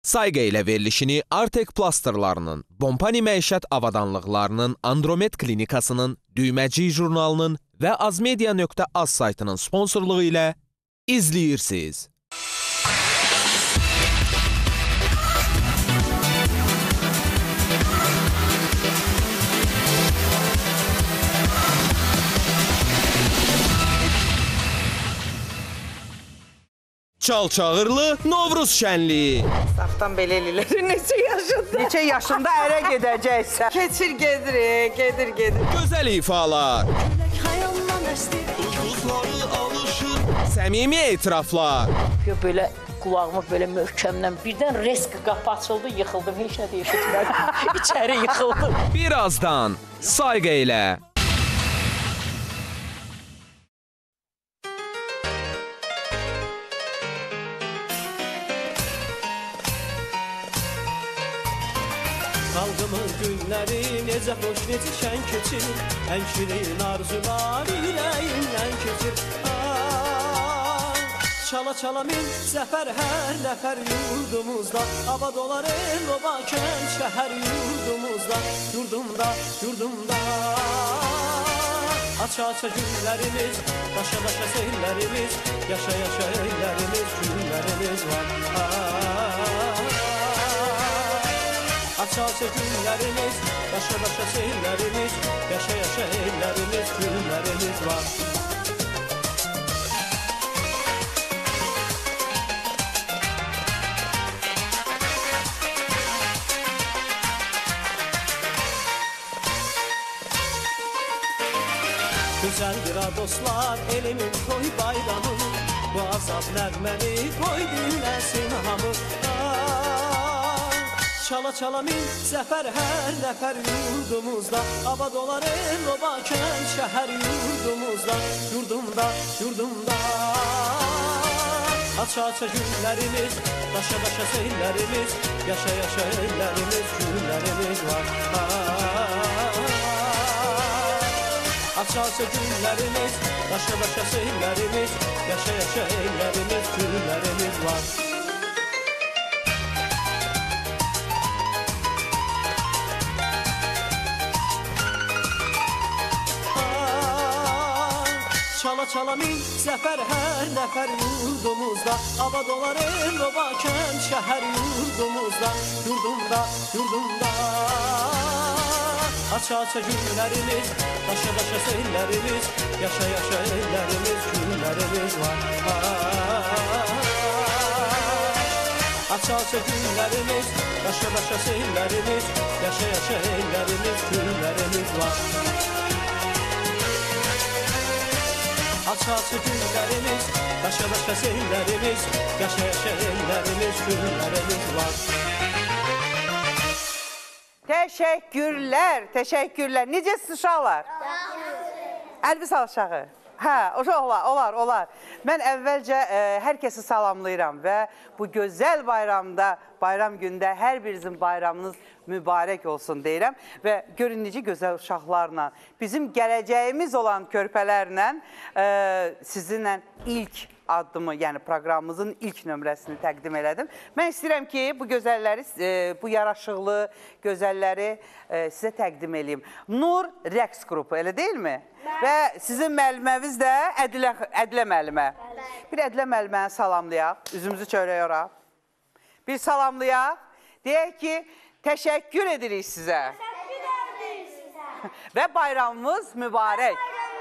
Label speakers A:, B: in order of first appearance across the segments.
A: Sayqa ilə verilişini Artek Plasterlarının, Bompani Məişət Avadanlıqlarının, Andromet Klinikasının, Düyməcik jurnalının və azmedia.az saytının sponsorluğu ilə izləyirsiniz. Çalçağırlı Novruz şənliyi.
B: Saftan belə eləyirlər. Neçə yaşında?
C: Neçə yaşında ərə gedəcəksən?
B: Keçir, gedir.
A: Gözəl ifalar. Səmimi etiraflar.
D: Belə qulağıma belə möhkəmdən birdən resk qapı açıldı, yıxıldım. Heç nə deyişitmədim. İçəri yıxıldım.
A: Birazdan Sayqa ilə.
E: Xalqımın günləri necə xoş, necə şən keçir. Ən şirin arzular ürəyimdən keçir. Çala-çala min zəfər hər nəfər yurdumuzda. Abad olar el oba kənd şəhər yurdumuzda. Yurdumda Aça-aça günlərimiz, daşa-daşa seyirlərimiz. Yaşa-yaşa ellərimiz, günlərimiz var. Aça-aça günlərimiz, daşa-daşa seyirlərimiz. Yaşa-yaşa ellərimiz, günlərimiz var. Güzeldir ha dostlar, elimin toy bayramı. Bu azab nəğməni qoy dinləsin hamı. Çala-çala min zəfər hər nəfər yurdumuzda. Abad olar el oba kənd şəhər yurdumuzda. Yurdumda Aça-aça günlərimiz, daşa-daşa seyirlərimiz. Yaşa-yaşa ellərimiz, günlərimiz var. Aça-aça günlərimiz, daşa-daşa seyirlərimiz. Yaşa-yaşa ellərimiz, günlərimiz var. Çala-çala min zəfər hər nəfər yurdumuzda. Abad olar el oba kənd şəhər yurdumuzda. Yurdumda Aça-aça günlərimiz, daşa-daşa seyirlərimiz. Yaşa-yaşa ellərimiz, günlərimiz var. Aça-aça günlərimiz, daşa-daşa seyirlərimiz. Yaşa-yaşa ellərimiz, günlərimiz var. Aça-aça günlərimiz, daşa-daşa seyirlərimiz. Yaşa-yaşa ellərimiz, günlərimiz var.
C: Təşəkkürlər. Necəsiz uşaqlar? Əlbis aşağı. Hə, olar. Mən əvvəlcə hər kəsi salamlayıram və bu gözəl bayramda, bayram gündə hər birinizin bayramınız mübarək olsun deyirəm. Və görün necə gözəl uşaqlarla, bizim gələcəyimiz olan körpələrlə sizinlə ilk addımı, yəni proqramımızın ilk nömrəsini təqdim elədim. Mən istəyirəm ki, bu gözəlləri, bu yaraşıqlı gözəlləri sizə təqdim edeyim. Nur rəqs qrupu, elə deyilmi? Və sizin müəlliməniz də Ədilə müəllimə. Bir Ədilə müəlliməni salamlayaq, üzümüzü çörək ora. Bir salamlayaq, deyək ki, təşəkkür edirik sizə. Və bayramımız mübarək.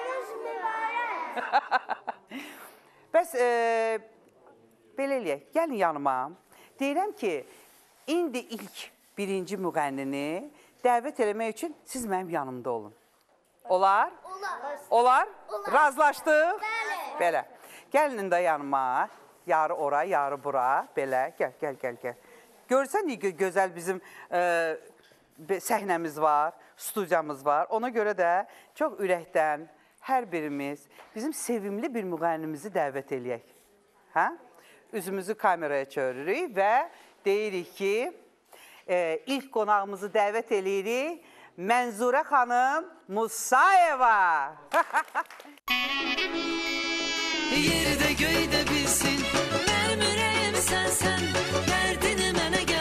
C: Bəs, belə eləyək, gəlin yanıma. Deyirəm ki, indi ilk birinci müğənnini dəvət eləmək üçün siz mənim yanımda olun. Olar? Olar. Razılaşdıq? Belə. Gəlin də yanıma, yarı ora, yarı bura, belə, gəl. Görsən, gözəl bizim səhnəmiz var, studiyamız var. Ona görə də çox ürəkdən, hər birimiz bizim sevimli bir müğənnimizi dəvət eləyək. Üzümüzü kameraya çövürürük və deyirik ki, ilk qonağımızı dəvət eləyirik Mənzurə xanım Musayeva.
F: Yerdə göydə bilsin, vermirəm sən, dərdini mənə gəl.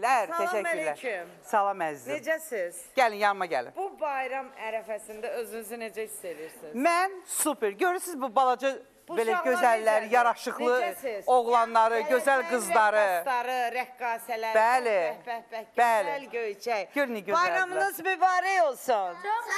C: Teşekkürlər,
B: Salam
C: teşekkürlər.
B: aleyküm.
C: Salam əzizim.
B: Necəsiz?
C: Gəlin, yanıma gəlin.
B: Bu bayram ərəfəsində özünüzü necə hiss edirsiniz?
C: Mən super. Görürsünüz bu balaca
B: Bu
C: belə
B: uşaqlar
C: gözəllər,
B: necədir?
C: yaraşıqlı
B: Necəsiz?
C: oğlanları, gözəl qızları.
B: Rəqqasları, rəqqasələri.
C: Bəli, bəli.
B: Gözəl göyçək.
C: Gör nə gözəldirlər.
B: Bayramınız mübarək olsun.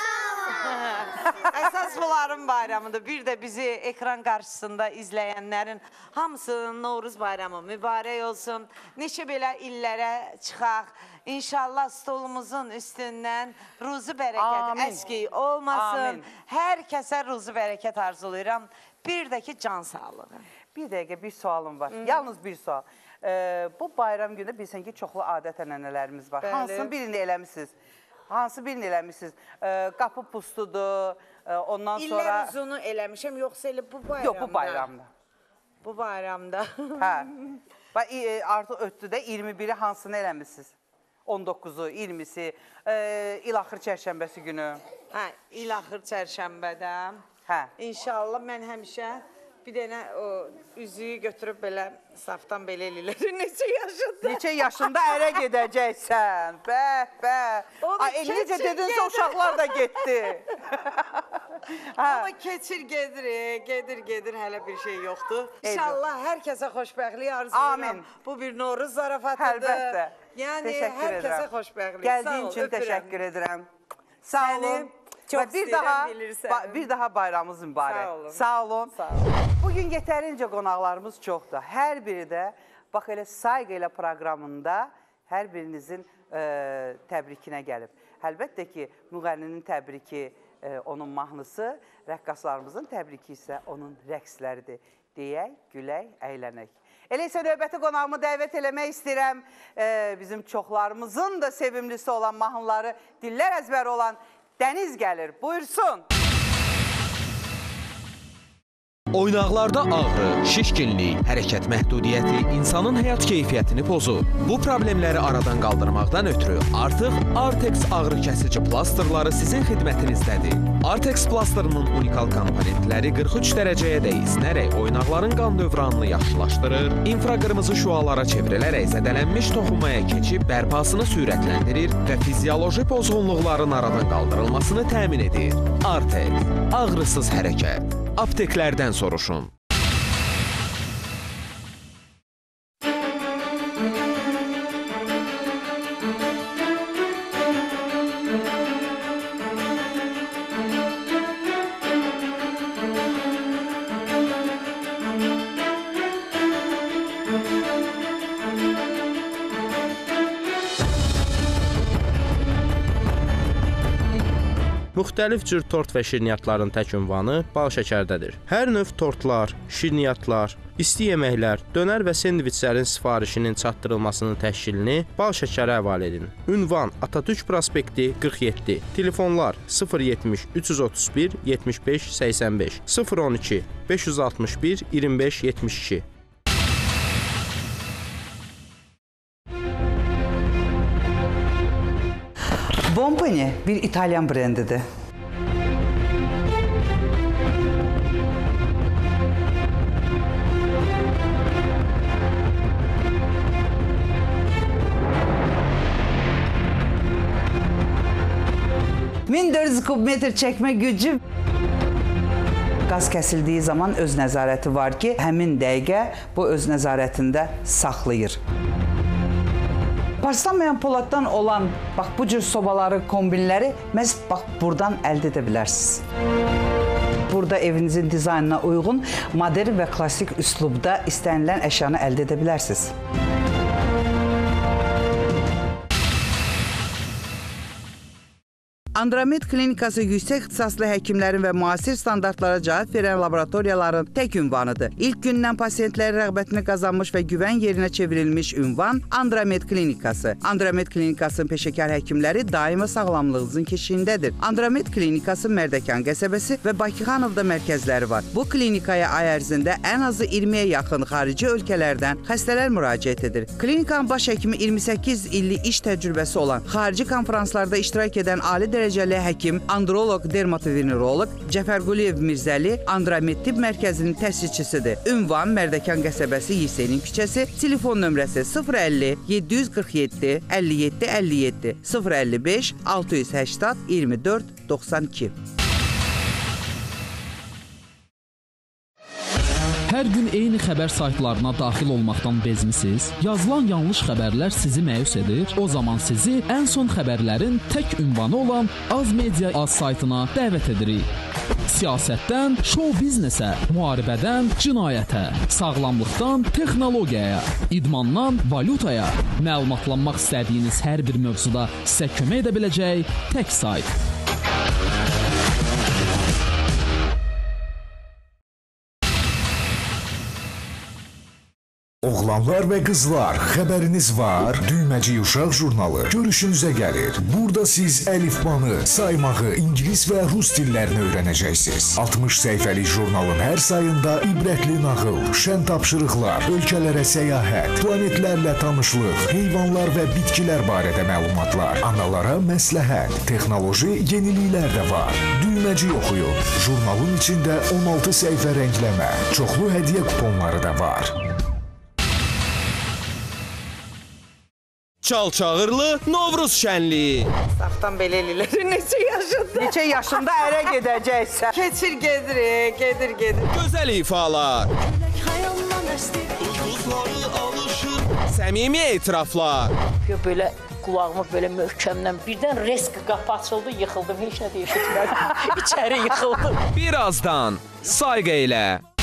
B: Əsas bunların bayramıdır. Bir də bizi ekran qarşısında izləyənlərin hamısının Novruz bayramı mübarək olsun. Neçə belə illərə çıxaq. İnşallah stolumuzun üstündən ruzu bərəkət
C: Amin.
B: əskik olmasın.
C: Amin.
B: Hər kəsə ruzu bərəkət arzulayıram. Bir də ki, can sağlığı.
C: Bir dəqiqə, bir sualım var. Yalnız bir sual. Bu bayram günü bilsən ki, çoxlu adət-ənənələrimiz var.
B: Bəli.
C: Hansını birini eləmişsiniz? Hansı birini eləmişsiniz? Qapı pustudur, ondan sonra...
B: İllər uzunu eləmişəm, yoxsa elə bu bayramda?
C: Yox, bu bayramda.
B: Bu bayramda.
C: Hə. Artıq ötdü də 21-i hansını eləmişsiniz? 19-u, 20-si, il-axır çərşənbəsi günü.
B: Hə, il-axır çərşənbədə.
C: Hə.
B: İnşallah mən həmişə bir dənə o üzüyü götürüb belə safdan belə eləyirlər. Neçə yaşında?
C: Neçə yaşında ərə gedəcəksən? Bəh, bəh.
B: Onu
C: Ay, necə
B: keçir
C: dedinsə
B: gedir.
C: uşaqlar da getdi.
B: Amma keçir, gedir, hələ bir şey yoxdur. İnşallah hər kəsə xoşbəxtlik arzulayıram.
C: Amin.
B: Bu bir Novruz zarafatıdır.
C: Əlbəttə.
B: Yəni,
C: Təşəkkür
B: hər
C: edirəm.
B: kəsə xoşbəxtlik.
C: Gəldiyin
B: Sağ ol,
C: üçün
B: öpürəm.
C: təşəkkür edirəm. Sağ
B: Səni
C: olun.
B: çox
C: Və
B: istəyirəm, bilirsən.
C: bir daha bayramımız mübarək.
B: Sağ olun.
C: Sağ olun.
B: Sağ olun.
C: Bugün yetərincə qonaqlarımız çoxdur. Hər biri də bax elə Sayğı ilə proqramında hər birinizin təbrikinə gəlib. Əlbəttə ki, müğənninin təbriki onun mahnısı, rəqqaslarımızın təbriki isə onun rəqsləridir. Deyək, gülək, əylənək. Elə isə növbəti qonağımı dəvət eləmək istəyirəm. Bizim çoxlarımızın da sevimlisi olan mahnıları, dillər əzbəri olan Dəniz gəlir. Buyursun.
A: Oynaqlarda ağrı, şişkinlik, hərəkət məhdudiyyəti insanın həyat keyfiyyətini pozur. Bu problemləri aradan qaldırmaqdan ötürü artıq Artex ağrı kəsici plastırları sizin xidmətinizdədir. Artex plastırının unikal komponentləri 43 dərəcəyə də isinərək oynaqların qan dövranını yaxşılaşdırır, infraqırmızı şüalara çevrilərək zədələnmiş toxunmaya keçib bərpasını sürətləndirir və fizioloji pozğunluqların aradan qaldırılmasını təmin edir. Artex, ağrısız hərəkət. Apteklərdən soruşun.
F: Müxtəlif cür tort və şirniyyatların tək ünvanı bal şəkərdədir. Hər növ tortlar, şirniyyatlar, isti yeməklər, dönər və sendviçlərin sifarişinin çatdırılmasının təşkilini bal şəkərə həvalə edin. Ünvan Atatürk prospekti 47. Telefonlar 070 331 75 85 012 561 25 72.
C: Bombini bir İtalyan brendidir. ...1400 kubmetr çəkmə gücü... Qaz kəsildiyi zaman öz nəzarəti var ki, həmin dəqiqə bu öz nəzarətində saxlayır. Parçalanmayan poladdan olan bax bu cür sobaları, kombinləri məhz bax buradan əldə edə bilərsiniz. Burada evinizin dizaynına uyğun modern və klassik üslubda istənilən əşyanı əldə edə bilərsiniz. Andromed klinikası yüksək ixtisaslı həkimlərin və müasir standartlara cavab verən laboratoriyaların tək ünvanıdır. İlk gündən pasientlərin rəğbətini qazanmış və güvən yerinə çevrilmiş ünvan Andromed klinikası. Andromed klinikasının peşəkar həkimləri daima sağlamlığınızın keşiyindədir. Andromed klinikası Mərdəkan qəsəbəsi və Bakıxanovda mərkəzləri var. Bu klinikaya ay ərzində ən azı 20-yə yaxın xarici ölkələrdən xəstələr müraciət edir. Klinikanın baş həkimi 28 illik iş təcrübəsi olan, xarici konferanslarda iştirak edən ali dərəcəli dərəcəli həkim, androloq, dermatoveneroloq Cəfərquliyev Mirzəli Andromed Tibb Mərkəzinin təsisçisidir. Ünvan Mərdəkan qəsəbəsi Yesenin küçəsi, telefon nömrəsi 050 747 57 57 055 680 24 92.
G: Hər gün eyni xəbər saytlarına daxil olmaqdan bezmisiniz? Yazılan yanlış xəbərlər sizi məyus edir? O zaman sizi ən son xəbərlərin tək ünvanı olan Az-Media Az saytına dəvət edirik. Siyasətdən show biznesə, müharibədən cinayətə, sağlamlıqdan texnologiyaya, idmandan valyutaya, məlumatlanmaq istədiyiniz hər bir mövzuda sizə kömək edə biləcək tək sayt.
H: Oğlanlar və qızlar, xəbəriniz var? Düyməci Uşaq jurnalı görüşünüzə gəlir. Burada siz əlifbanı, saymağı, ingilis və rus dillərini öyrənəcəksiniz. 60 səhifəlik jurnalın hər sayında ibrətli nağıl, şən tapşırıqlar, ölkələrə səyahət, planetlərlə tanışlıq, heyvanlar və bitkilər barədə məlumatlar, analara məsləhət, texnoloji yeniliklər də var. Düyməci oxuyun. Jurnalın içində 16 səhifə rəngləmə, çoxlu hədiyyə kuponları da var.
A: Çalçağırlı Novruz şənliyi.
B: Safdan belə eləyirlər. Neçə yaşında?
C: Neçə yaşında ərə gedəcəksən?
B: Keçir, gedir.
A: Gözəl ifalar. Səmimi etiraflar.
D: Belə qulağımı belə möhkəmdən birdən resk qapı açıldı, yıxıldım. Heç nə də eşitmədim. İçəri yıxıldım.
A: Birazdan sayğı ilə.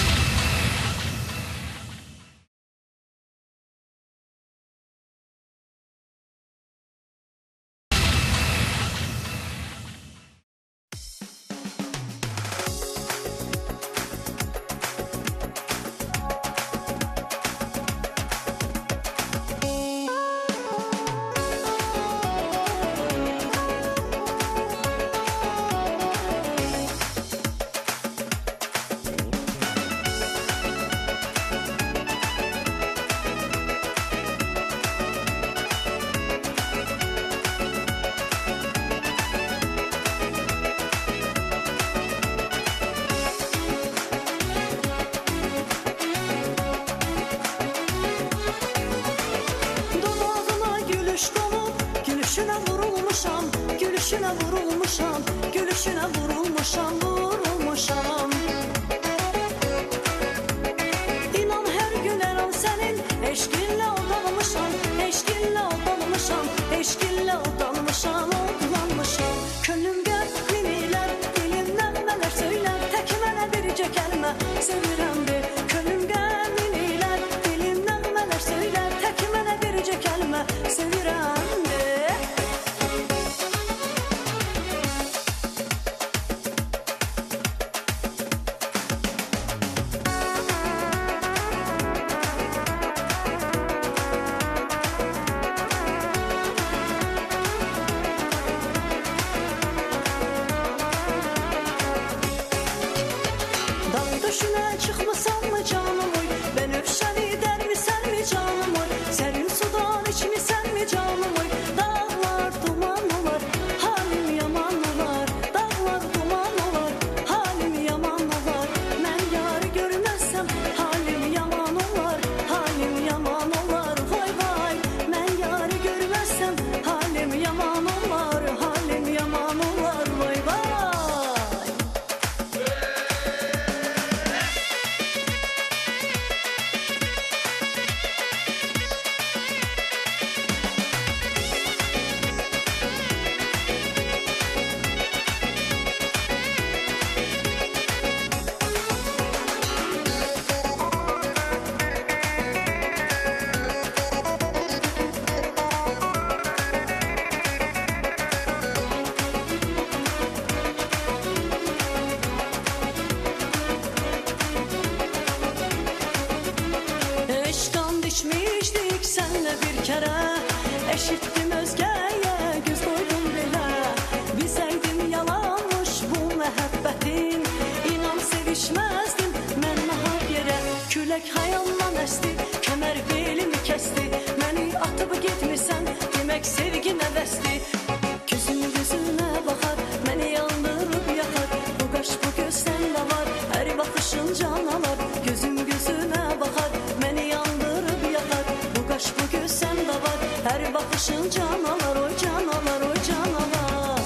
I: vurulmuşam. İnan hər gün hər an sənin eşqinlə odanmışam, eşqinlə odanmışam, eşqinlə odanmışam, odanmışam. Könlüm qəlbin ilər, dilim nəğmələr söylər, tək mənə bircə kəlmə sevirəmdir. Könlüm qəlbin ilər, dilim nəğmələr söylər, tək mənə bircə kəlmə sevirəmdir. Düşünə çıxmısan mı canım oy, ben öpşəni dərmisən mi canım oy, sərin sudan içmisən mi canım oy, dağlar duman olar, halim yaman olar, dağlar duman olar, halim yaman olar, mən yarı görməsəm, halim yaman olar, halim yaman olar, vay vay, mən yarı görməsəm, halim yaman olar, halim yaman olar, vay vay. Eşqan düşmüşdük sənlə bir kərə, eşitdim özgəyə, göz qoydum belə. Bilsəydim yalanmış bu məhəbbətin, inan sevişməzdim mən nahaq yerə. Külək hayallan əsdi, kəmər belimi kəsdi, məni atıb getmirsən, demək sevgi nəvəsdi. Gözüm gözünə baxar, baxışın canalar, oy canalar, oy canalar.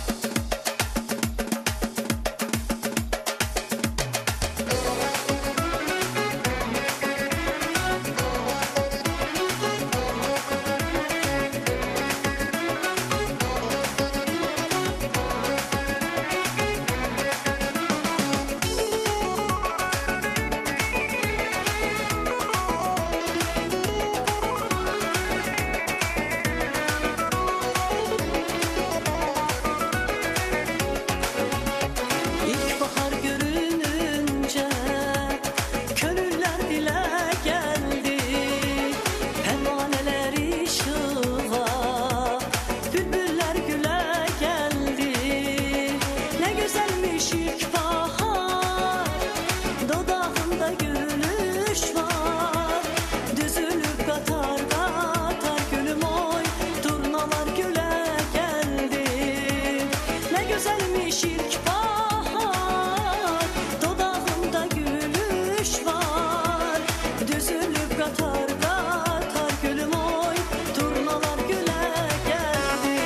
I: İlk bahar görününce könüller dile geldi, pervaneler ışığa, bülbüller güle geldi. Ne güzelmiş ilk bahar, dudağında gülüş var. Düzülüp katar katar gülüm oy, turnalar güle geldi. Ne güzelmiş ilk bahar, dudağında gülüş var. Düzülüp katar katar gülüm oy, turnalar güle geldi.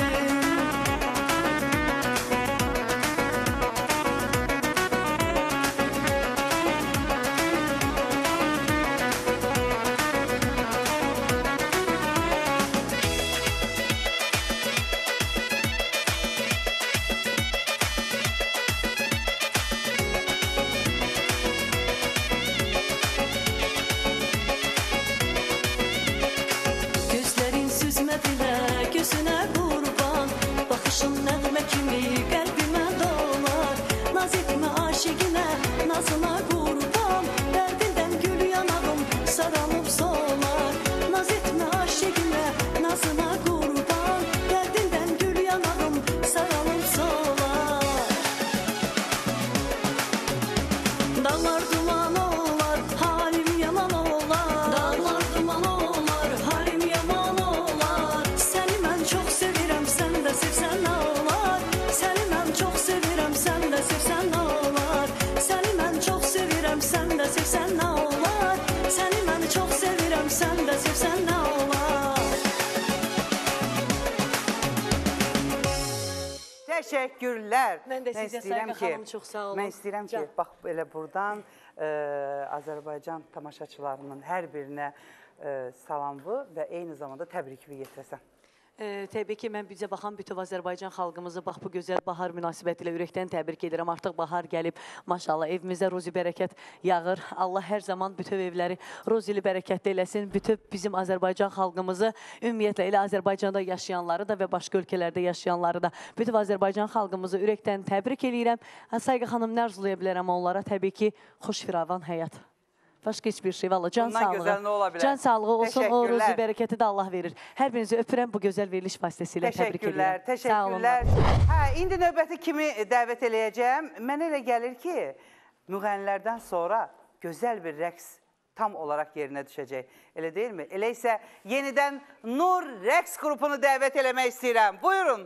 I: Gözlerin süzmediler gözüne kurban, bakışın nəğmə kimi qəlbimə dolar. Naz etmə aşiqinə, nazına qurban, dərdindən gül yanağım saralıb solar. Naz etmə aşiqinə, nazına qurban, dərdindən gül yanağım saralıb solar. Dağlar duman olar, halim yaman olar. Dağlar duman olar, halim yaman olar. Səni mən çox sevirəm, sən də sevsən nə olar? Səni mən çox sevirəm, sən də sevsən nə olar? Səni mən çox sevirəm, sən də sevsən nə olar? Səni mən çox sevirəm, sən də sevsən nə olar?
C: Təşəkkürlər.
D: Mən də sizə
C: istəyirəm
D: Sayqa xanım çox sağ olun.
C: Mən istəyirəm ki, bax belə buradan Azərbaycan tamaşaçılarının hər birinə salamlı və eyni zamanda təbrikimi yetirəsən.
D: Təbii ki, mən bizə baxan bütün Azərbaycan xalqımızı bax bu gözəl bahar münasibətilə ürəkdən təbrik edirəm. Artıq bahar gəlib, maşallah evimizə ruzi bərəkət yağır. Allah hər zaman bütün evləri ruzili bərəkətli eləsin. Bütün bizim Azərbaycan xalqımızı, ümumiyyətlə elə Azərbaycanda yaşayanları da və başqa ölkələrdə yaşayanları da, bütün Azərbaycan xalqımızı ürəkdən təbrik edirəm. Sayqa xanım, nə arzulaya bilərəm onlara? Təbii ki, xoş firavan həyat. Başqa heç bir şey, valla can
C: Bundan gözəl nə ola
D: sağlığı.
C: bilər?
D: Can sağlığı olsun, o
C: Təşəkkürlər.
D: ruzi bərəkəti də Allah verir. Hər birinizi öpürəm, bu gözəl veriliş vasitəsilə təbrik edirəm.
C: Təşəkkürlər. Hə, indi növbəti kimi dəvət eləyəcəm. Mənə elə gəlir ki, müğənnilərdən sonra gözəl bir rəqs tam olaraq yerinə düşəcək. Elə deyilmi? Elə isə yenidən Nur rəqs qrupunu dəvət eləmək istəyirəm. Buyurun.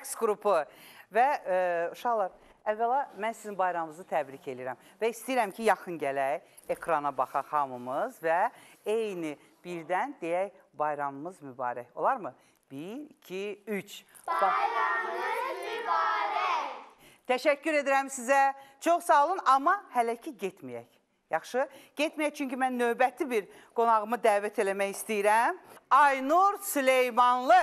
C: rəqs qrupu. Və uşaqlar, əvvəla mən sizin bayramınızı təbrik edirəm. Və istəyirəm ki, yaxın gələk, ekrana baxaq hamımız və eyni birdən deyək, bayramımız mübarək. Olarmı? 1, 2, 3.
J: Bayramınız mübarək.
C: Təşəkkür edirəm sizə. Çox sağ olun, amma hələ ki getməyək. Yaxşı? Getməyək, çünki mən növbəti bir qonağımı dəvət eləmək istəyirəm. Aynur Süleymanlı.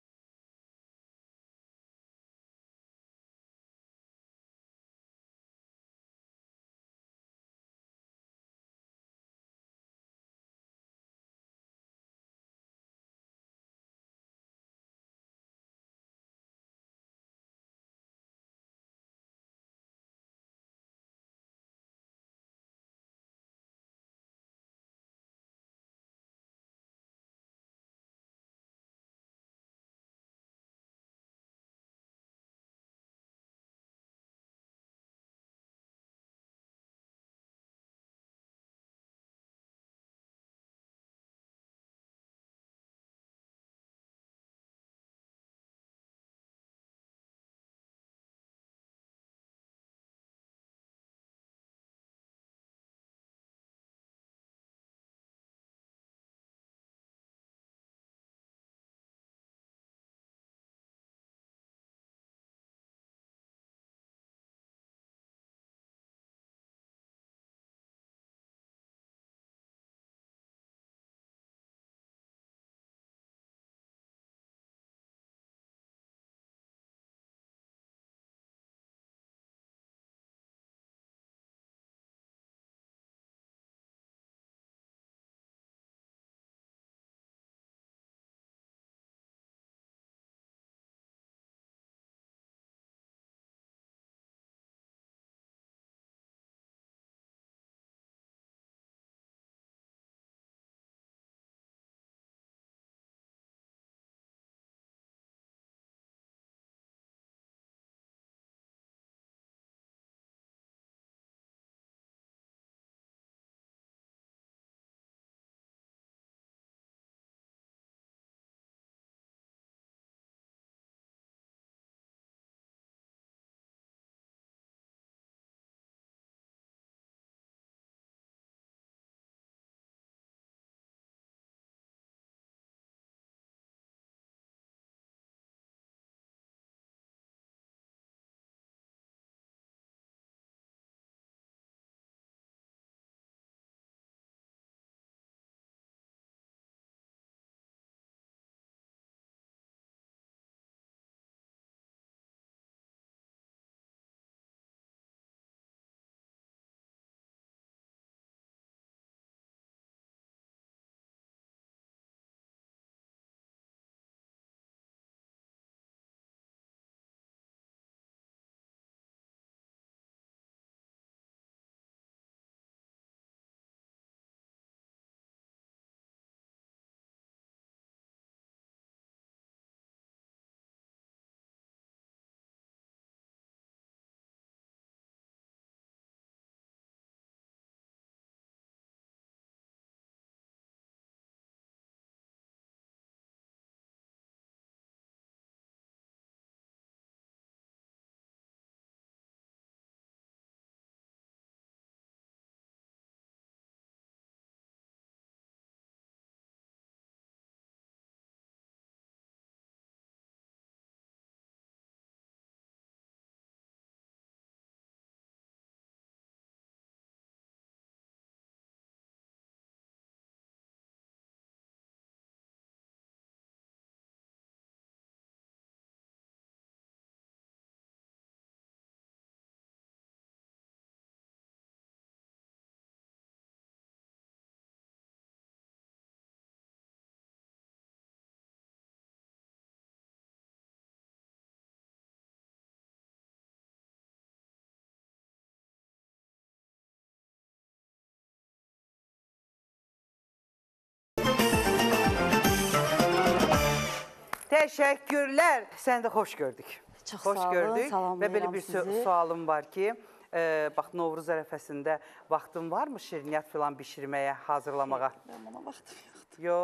C: Təşəkkürlər. Səni də xoş gördük.
D: Çox
C: xoş
D: sağ olun,
C: gördük.
D: salamlayıram
C: Və belə bir
D: sizi.
C: sualım var ki, bax Novruz ərəfəsində vaxtın varmı şirniyyat filan bişirməyə, hazırlamağa?
D: Mən buna vaxtım yoxdur.
C: Yox.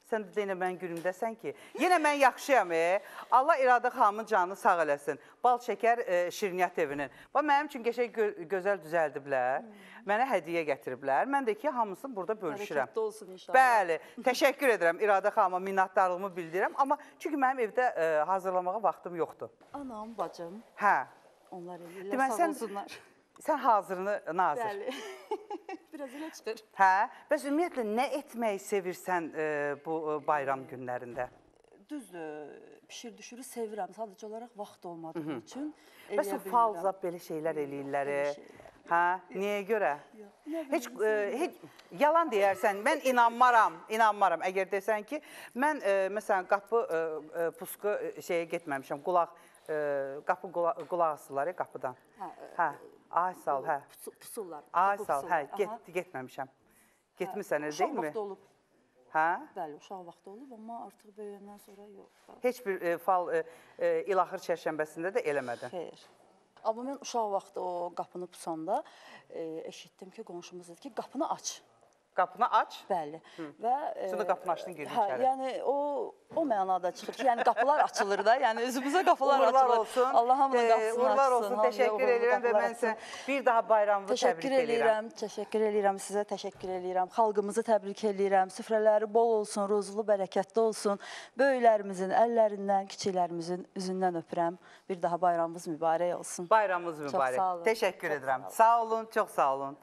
C: Sən də yenə mən günümdəsən ki, yenə mən yaxşıyam. Allah İradə xanımın canını sağ eləsin. Bal şəkər şirniyyat evinin. Mənim üçün qəşəng gözəl düzəldiblər. Mənə hədiyyə gətiriblər. Mən də ki, hamısını burada bölüşürəm.
D: Hərəkətdə olsun inşallah.
C: Bəli, təşəkkür edirəm İradə xanıma, minnətdarlığımı bildirirəm. Amma çünki mənim evdə hazırlamağa vaxtım yoxdur.
D: Anam, bacım.
C: Hə.
D: Onlar eləyirlər, sağ olsunlar.
C: Sən hazırını nazır.
D: Bəli. Biraz elə çıxır.
C: Hə, bəs ümumiyyətlə nə etməyi sevirsən bu bayram günlərində?
K: Düzdür, pişir-düşürü sevirəm. Sadəcə olaraq vaxt olmadığı üçün
C: Bəs o falza belə şeylər eləyirlər. Hə, niyə görə? Heç yalan deyərsən, mən inanmaram. Əgər desən ki, mən məsələn qapı pusku şeyə getməmişəm, qapı qulaq asırlar ya qapıdan. Hə, ay sal, hə.
K: Pusurlar.
C: Ay sal, hə, getməmişəm. Getmirsən, elə deyilmi?
K: Uşaq vaxtı olub.
C: Hə?
K: Bəli, uşaq vaxtı olub, amma artıq böyüyəndən sonra yox.
C: Heç bir fal ilaxır çərşənbəsində də eləmədin?
K: Xeyr. Amma mən uşaq vaxtı o qapını pusanda eşitdim ki, qonşumuz dedi ki, qapını aç.
C: Qapını aç?
K: Bəli.
C: Sonra qapını açdın, girdin içəri.
K: Yəni o mənada çıxır ki, yəni qapılar açılır da, yəni özümüzə qapılar açılır. Allah hamının qapısını açsın.
C: Uğurlar olsun, təşəkkür edirəm və mən sizə bir daha bayramınızı təbrik edirəm.
K: Təşəkkür edirəm, sizə təşəkkür edirəm. Xalqımızı təbrik edirəm. Süfrələri bol olsun, ruzlu, bərəkətli olsun. Böyüklərimizin əllərindən, kiçiklərimizin üzündən öpürəm. Bir daha bayramımız mübarək olsun.
C: Bayramımız mübarək.
K: Çox sağ olun.
C: Təşəkkür edirəm. Sağ olun, çox sağ olun.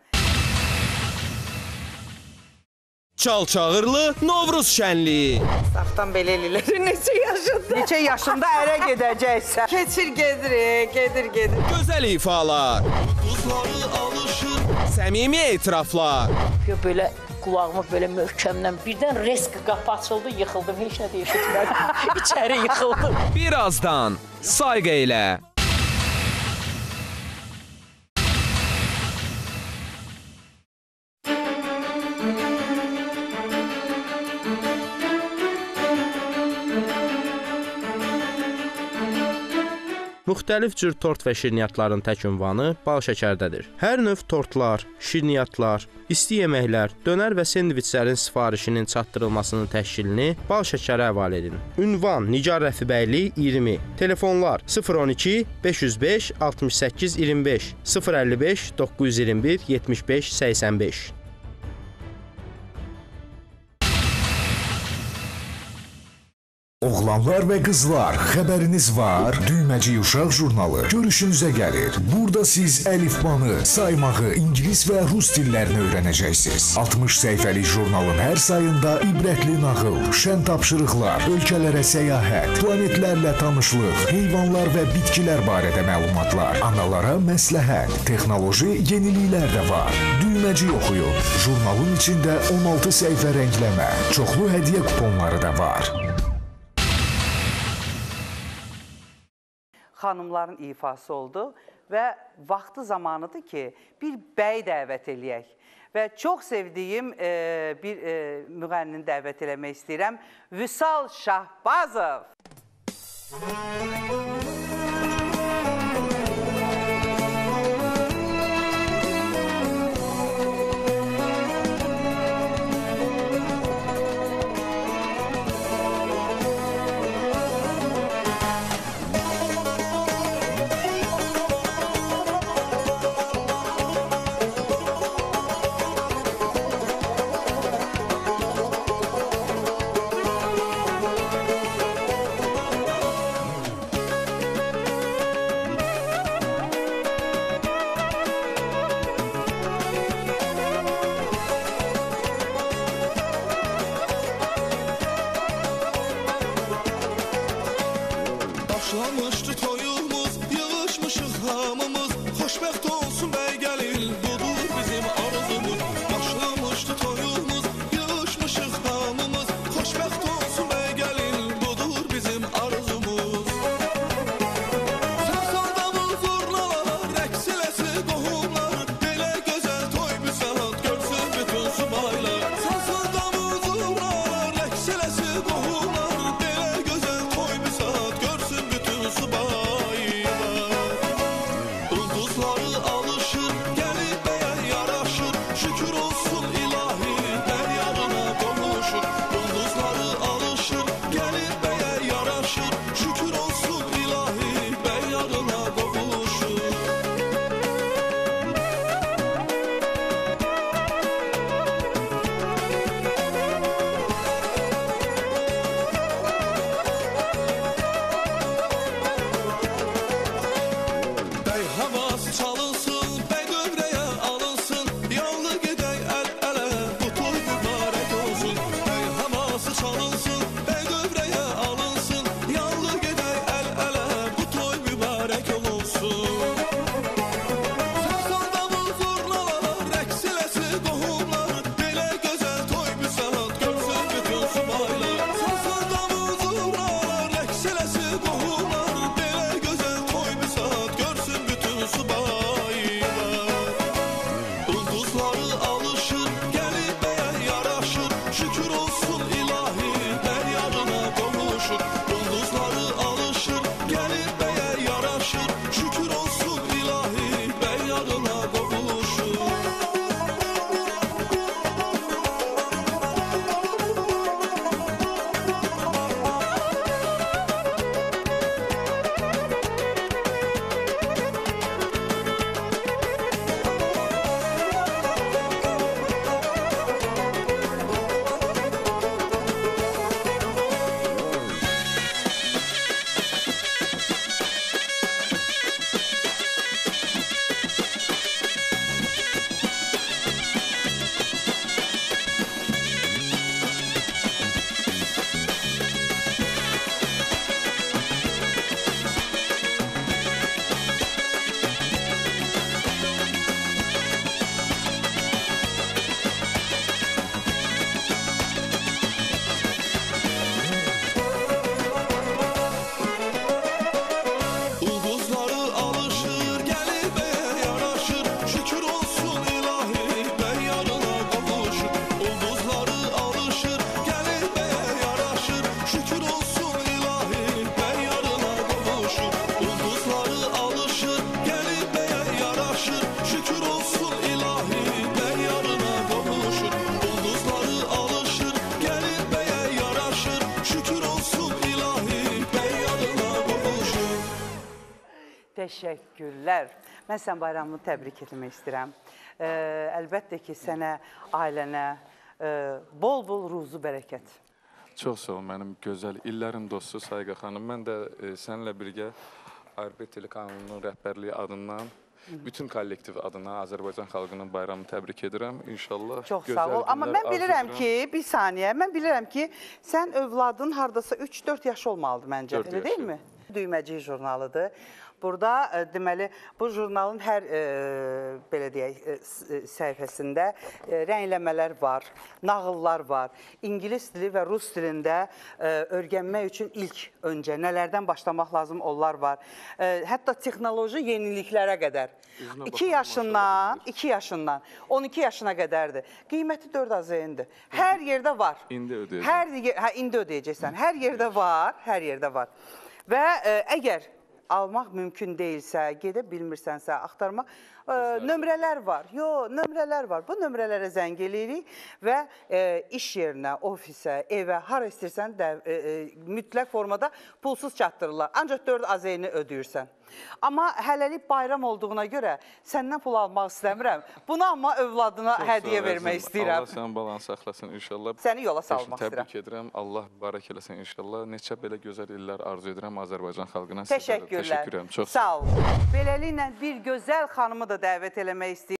A: Çalçağırlı Novruz şənliyi.
B: Saftan belə eləyirlər. Neçə yaşında?
C: Neçə yaşında ərə gedəcəksən?
B: Keçir, gedir.
A: Gözəl ifalar. Buzları alışır. Səmimi etiraflar.
L: Belə qulağıma belə möhkəmdən birdən resk qapı açıldı, yıxıldım. Heç nə deyişitmədim. İçəri yıxıldım.
A: Birazdan sayğı ilə.
F: Müxtəlif cür tort və şirniyyatların tək ünvanı bal şəkərdədir. Hər növ tortlar, şirniyyatlar, isti yeməklər, dönər və sendviçlərin sifarişinin çatdırılmasının təşkilini bal şəkərə həvalə edin. Ünvan Nigar Rəfibəyli 20. Telefonlar 012 505 68 25 055 921 75 85.
H: Oğlanlar və qızlar, xəbəriniz var? Düyməci Uşaq jurnalı görüşünüzə gəlir. Burada siz əlifbanı, saymağı, ingilis və rus dillərini öyrənəcəksiniz. 60 səhifəlik jurnalın hər sayında ibrətli nağıl, şən tapşırıqlar, ölkələrə səyahət, planetlərlə tanışlıq, heyvanlar və bitkilər barədə məlumatlar, analara məsləhət, texnoloji yeniliklər də var. Düyməci oxuyun. Jurnalın içində 16 səhifə rəngləmə, çoxlu hədiyyə kuponları da var.
C: Xanımların ifası oldu və vaxtı zamanıdır ki, bir bəy dəvət eləyək. Və çox sevdiyim bir müğənnini dəvət eləmək istəyirəm. Vüsal Şahbazov.
M: Başlamışdı toyumuz, yığışmışıq hamımız. Xoşbəxt olsun bəy gəlin, budur bizim arzumuz. Başlamışdı toyumuz, yığışmışıq hamımız. Xoşbəxt olsun bəy gəlin, budur bizim arzumuz. Səsardamız urnalar, rəqs eləsi qohumlar. Belə gözəl toy büsəlat görsün bütün subaylar. Səsardamız urnalar, rəqs eləsi qohumlar. Belə gözəl toy büsəlat görsün bütün subaylar.
C: Təşəkkürlər. Mən sən bayramını təbrik etmək istəyirəm. Əlbəttə ki, sənə, ailənə bol-bol ruzu bərəkət.
N: Çox sağ ol, mənim gözəl illərin dostu Sayqa xanım. Mən də səninlə birgə ARP telekanalının rəhbərliyi adından, bütün kollektiv adına Azərbaycan xalqının bayramını təbrik edirəm. İnşallah
C: çox
N: gözəl
C: sağ ol. Amma mən bilirəm ki, bir saniyə, mən bilirəm ki, sən övladın hardasa 3-4 yaşı olmalıdır məncə, elə deyilmi? Düyməcik jurnalıdır. Burada deməli bu jurnalın hər belə deyək səhifəsində rəngləmələr var, nağıllar var. İngilis dili və rus dilində öyrənmək üçün ilk öncə nələrdən başlamaq lazım onlar var. Hətta texnoloji yeniliklərə qədər. 2 yaşından 12 yaşına qədərdir. Qiyməti 4 AZN-dir. Hər yerdə var.
N: İndi ödəyəcəksən.
C: İndi ödəyəcəksən. Hər yerdə var, hər yerdə var. Və əgər almaq mümkün deyilsə, gedə bilmirsənsə, axtarmaq, nömrələr var. Nömrələr var. Bu nömrələrə zəng eləyirik və iş yerinə, ofisə, evə, hara istəyirsən mütləq formada pulsuz çatdırırlar. Ancaq 4 AZN-i ödəyirsən. Amma hələlik bayram olduğuna görə səndən pul almaq istəmirəm. Bunu amma övladına hədiyyə vermək istəyirəm.
N: Allah sənin balanı saxlasın inşallah.
C: Səni yola salmaq istəyirəm.
N: Təbrik edirəm. Allah mübarək eləsin inşallah. Neçə belə gözəl illər arzu edirəm Azərbaycan xalqına.
C: Təşəkkürlər.
N: Çox
C: sağ ol. Beləliklə bir gözəl xanımı da dəvət eləmək istəyirəm.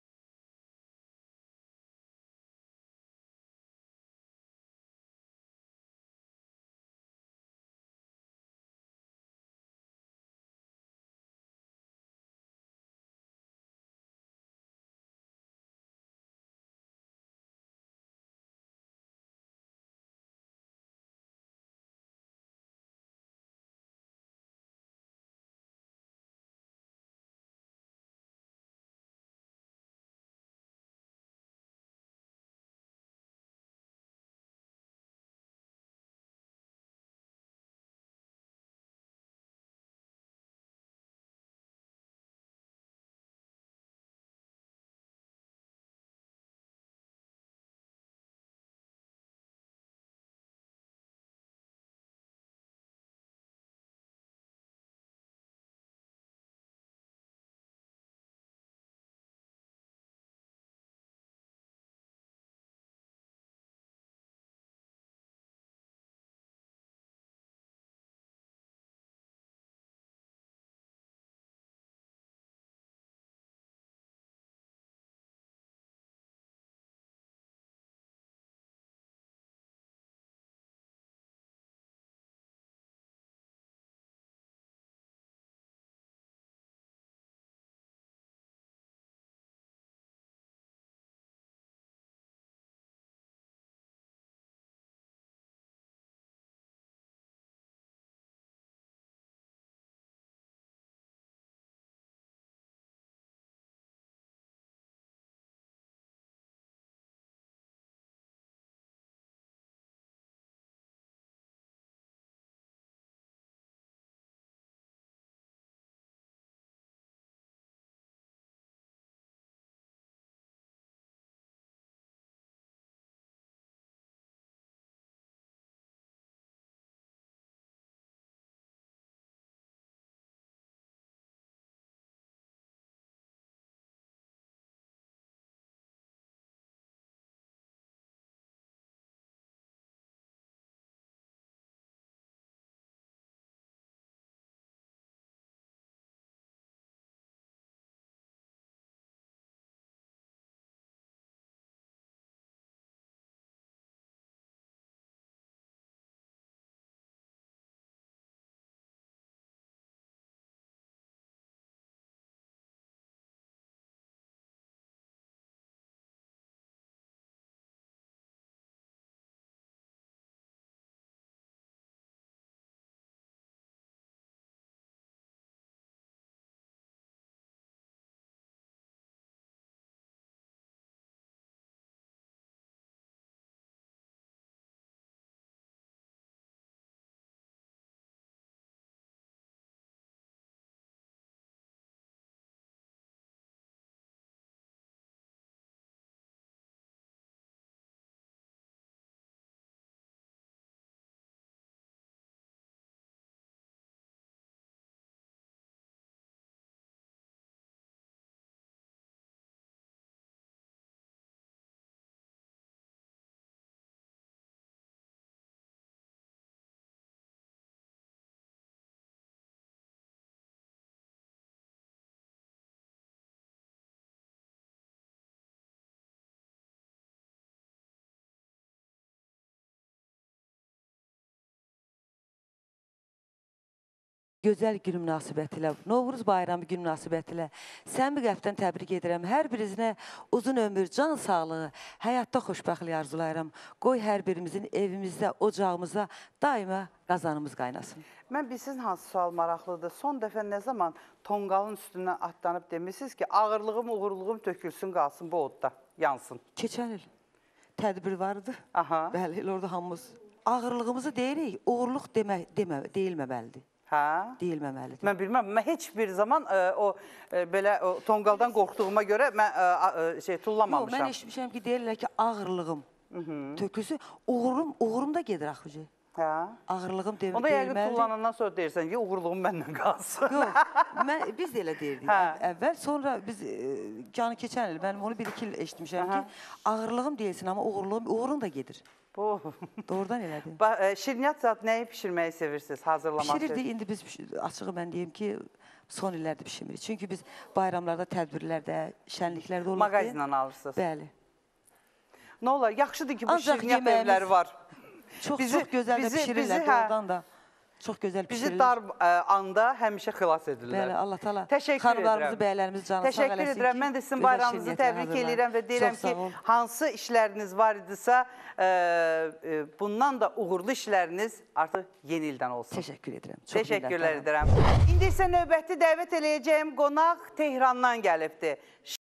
O: gözəl gün münasibətilə, Novruz bayramı gün münasibətilə səmimi qəlbdən təbrik edirəm. Hər birinizə uzun ömür, can sağlığı, həyatda xoşbəxtlik arzulayıram. Qoy hər birimizin evimizdə, ocağımızda daima qazanımız qaynasın.
C: Mən bilsin hansı sual maraqlıdır. Son dəfə nə zaman tonqalın üstündən atlanıb demişsiniz ki, ağırlığım, uğurluğum tökülsün, qalsın bu odda, yansın.
O: Keçən il tədbir vardı.
C: Aha.
O: Bəli, orada hamımız ağırlığımızı deyirik, uğurluq deyilməməlidir.
C: Hə?
O: Deyilməməlidir.
C: Mən bilməm, mən heç bir zaman belə tonqaldan qorxduğuma görə mən tullamamışam.
O: Mən eşitmişəm ki, deyirlər ki, ağırlığım tökülsün, uğurum da gedir axıcı.
C: Hə?
O: Ağırlığım deyilməlidir.
C: Onda yəqin tullanandan sonra deyirsən ki, uğurluğum məndən qalsın.
O: Yox, biz də elə deyirdik əvvəl. Sonra biz, canı keçən il, mən onu 1-2 il eşitmişəm ki, ağırlığım deyilsin, amma uğurum da gedir. Doğrudan elədir.
C: Şirniyyat zat nəyi pişirməyi sevirsiniz, hazırlamaq?
O: Pişirirdik, indi biz açığı mən deyim ki, son illərdə pişirmirik. Çünki biz bayramlarda, tədbirlərdə, şənliklərdə olur.
C: Mağazinlə alırsınız.
O: Bəli.
C: Nə olar, yaxşıdır ki, bu şirniyyat evləri var.
O: Çox gözəl də pişirirlər, doğrudan da. Çox gözəl pişirilir.
C: Bizi dar anda həmişə xilas edirlər.
O: Bəli, Allah təala
C: xanımlarımızı,
O: bəylərimizi canı sağ eləsin.
C: Təşəkkür edirəm. Mən də sizin bayramınızı təbrik edirəm və deyirəm ki, hansı işləriniz var idisə, bundan da uğurlu işləriniz artıq yeni ildən olsun.
O: Təşəkkür edirəm.
C: Təşəkkürlər edirəm. İndi isə növbəti dəvət eləyəcəyim qonaq Tehrandan gəlibdir.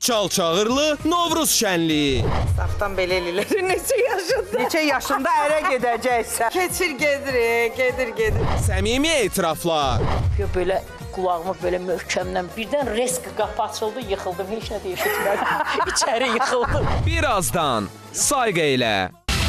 A: Çalçağırlı Novruz şənliyi.
B: Safdan belə eləyirlər. Neçə yaşında?
C: Neçə yaşında ərə gedəcəksən?
B: Keçir, gedir.
A: Səmimi etiraflar.
L: Belə qulağıma belə möhkəmdən birdən resk qapı açıldı, yıxıldım. Heç nə də eşitmədim. İçəri yıxıldım.
A: Birazdan sayğı ilə.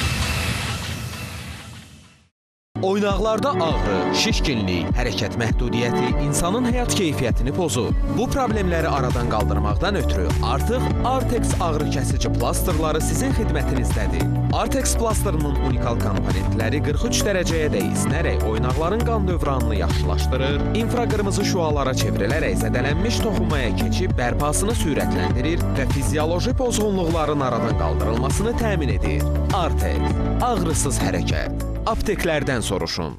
A: Oynaqlarda ağrı, şişkinlik, hərəkət məhdudiyyəti insanın həyat keyfiyyətini pozur. Bu problemləri aradan qaldırmaqdan ötürü artıq Artex ağrı kəsici plastırları sizin xidmətinizdədir. Artex plastırının unikal komponentləri 43 dərəcəyə də isinərək oynaqların qan dövranını yaxşılaşdırır, infraqırmızı şüalara çevrilərək zədələnmiş toxunmaya keçib bərpasını sürətləndirir və fizioloji pozğunluqların aradan qaldırılmasını təmin edir. Artex, ağrısız hərəkət. Apteklərdən soruşun.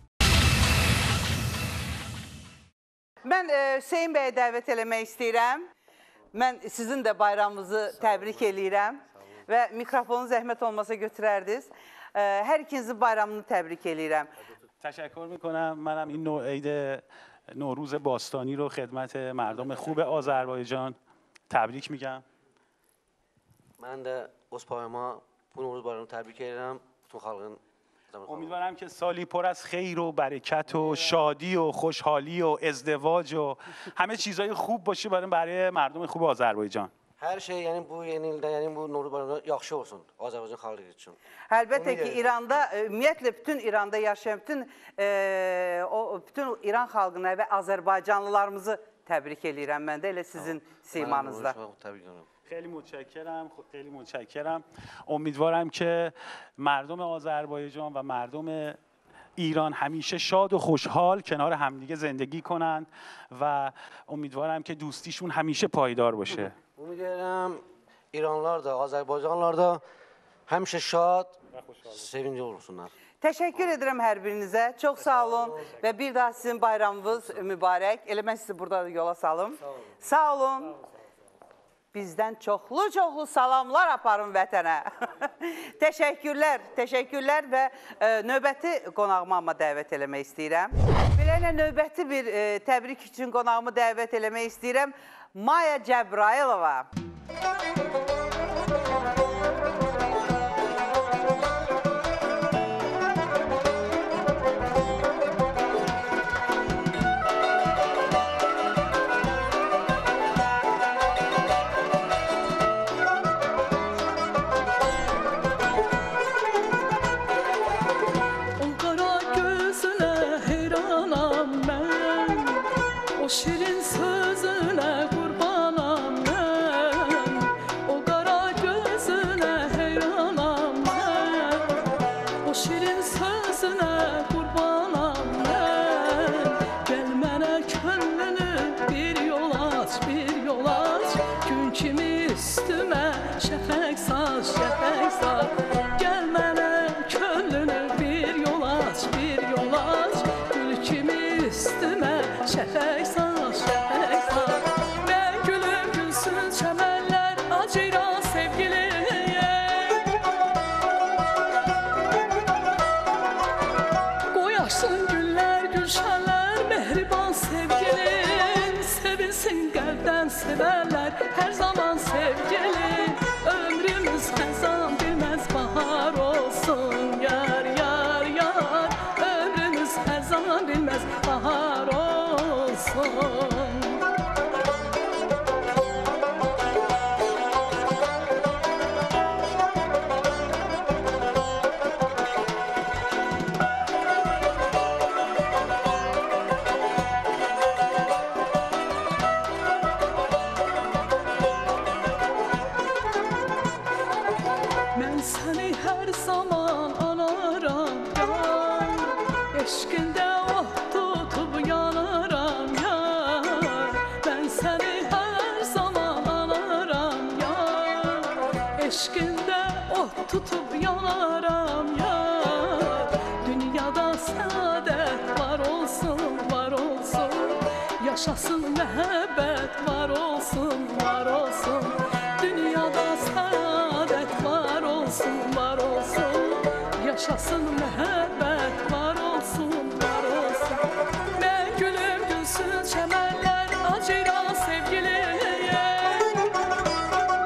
C: Mən Hüseyin bəyə dəvət eləmək istəyirəm. Mən sizin də bayramınızı təbrik eləyirəm və mikrofonu zəhmət olmasa götürərdiniz. Hər ikinizin bayramını təbrik eləyirəm.
P: تشکر میکنم. منم این عید نوروز باستانی رو خدمت مردم خوب آذربایجان تبریک میگم.
Q: من də öz payıma bu Novruz bayramını təbrik edirəm bütün xalqın.
P: امیدوارم که سالی پر از خیر و برکت و شادی و خوشحالی و ازدواج و همه چیزهای خوب باشه برای مردم خوب آذربایجان.
Q: Hər şey yəni bu yeni ildə, yəni bu Novruz bayramında yaxşı olsun Azərbaycan xalqı üçün.
C: Əlbəttə ki, İranda, ümumiyyətlə bütün İranda yaşayan bütün İran xalqına və Azərbaycanlılarımızı təbrik eləyirəm mən də elə sizin simanızda.
Q: Təbrik edirəm.
P: خیلی متشکرم. امیدوارم که مردم آذربایجان و مردم ایران همیشه شاد و خوشحال کنار همدیگه زندگی کنند و امیدوارم که دوستیشون همیشه پایدار باشه.
Q: Ümid İranlılar da, Azərbaycanlılar da həmişə şad, sevincli olsunlar.
C: Təşəkkür edirəm hər birinizə. Çox sağ olun və bir daha sizin bayramınız mübarək. Elə mən sizi burada da yola salım. Sağ olun. Bizdən çoxlu salamlar aparın vətənə. Təşəkkürlər və növbəti qonağıma amma dəvət eləmək istəyirəm. Belələ növbəti bir təbrik üçün qonağımı dəvət eləmək istəyirəm. Maya Cəbrayılova.
I: Şirin sözüne kurbanam ben, o kara gözüne heyranam ben. O şirin sözüne kurbanam ben. Gel mənə könlünü bir yol aç, gün kimi üstüme şəfək saç. Gel mənə könlünü bir yol aç, gül kimi üstüme şəfək saç. Ben gülüm gülsün çəmənlər acıyla sevgiliye. Qoyarsın güller gülşənlər mehriban sevgilin. Sevilsin qəlbdən sevərlər hər zaman sevgilin. Ömrümüz xəzan bilməz bahar olsun yar. Ömrümüz xəzan bilməz bahar olsun. Mən səni hər zaman anaram yar. Eşqində oh tutub yanaram yar. Mən səni hər zaman anaram yar. Eşqində oh tutub yanaram yar. Dünyada səadət var olsun. Yaşasın məhəbbət var olsun. Dünyada səadət var olsun. Yaşasın məhəbbət var olsun. Mən gülüm gülsün çəmənlər acıyla sevgiliye.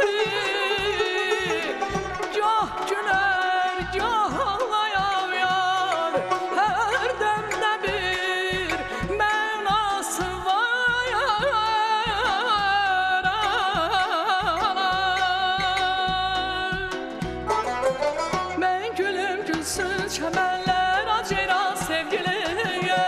I: Gah güler, gah ağlayam yar, her demde bir mənası var. Mən gülüm gülsün çəmənlər acıra sevgiliyə.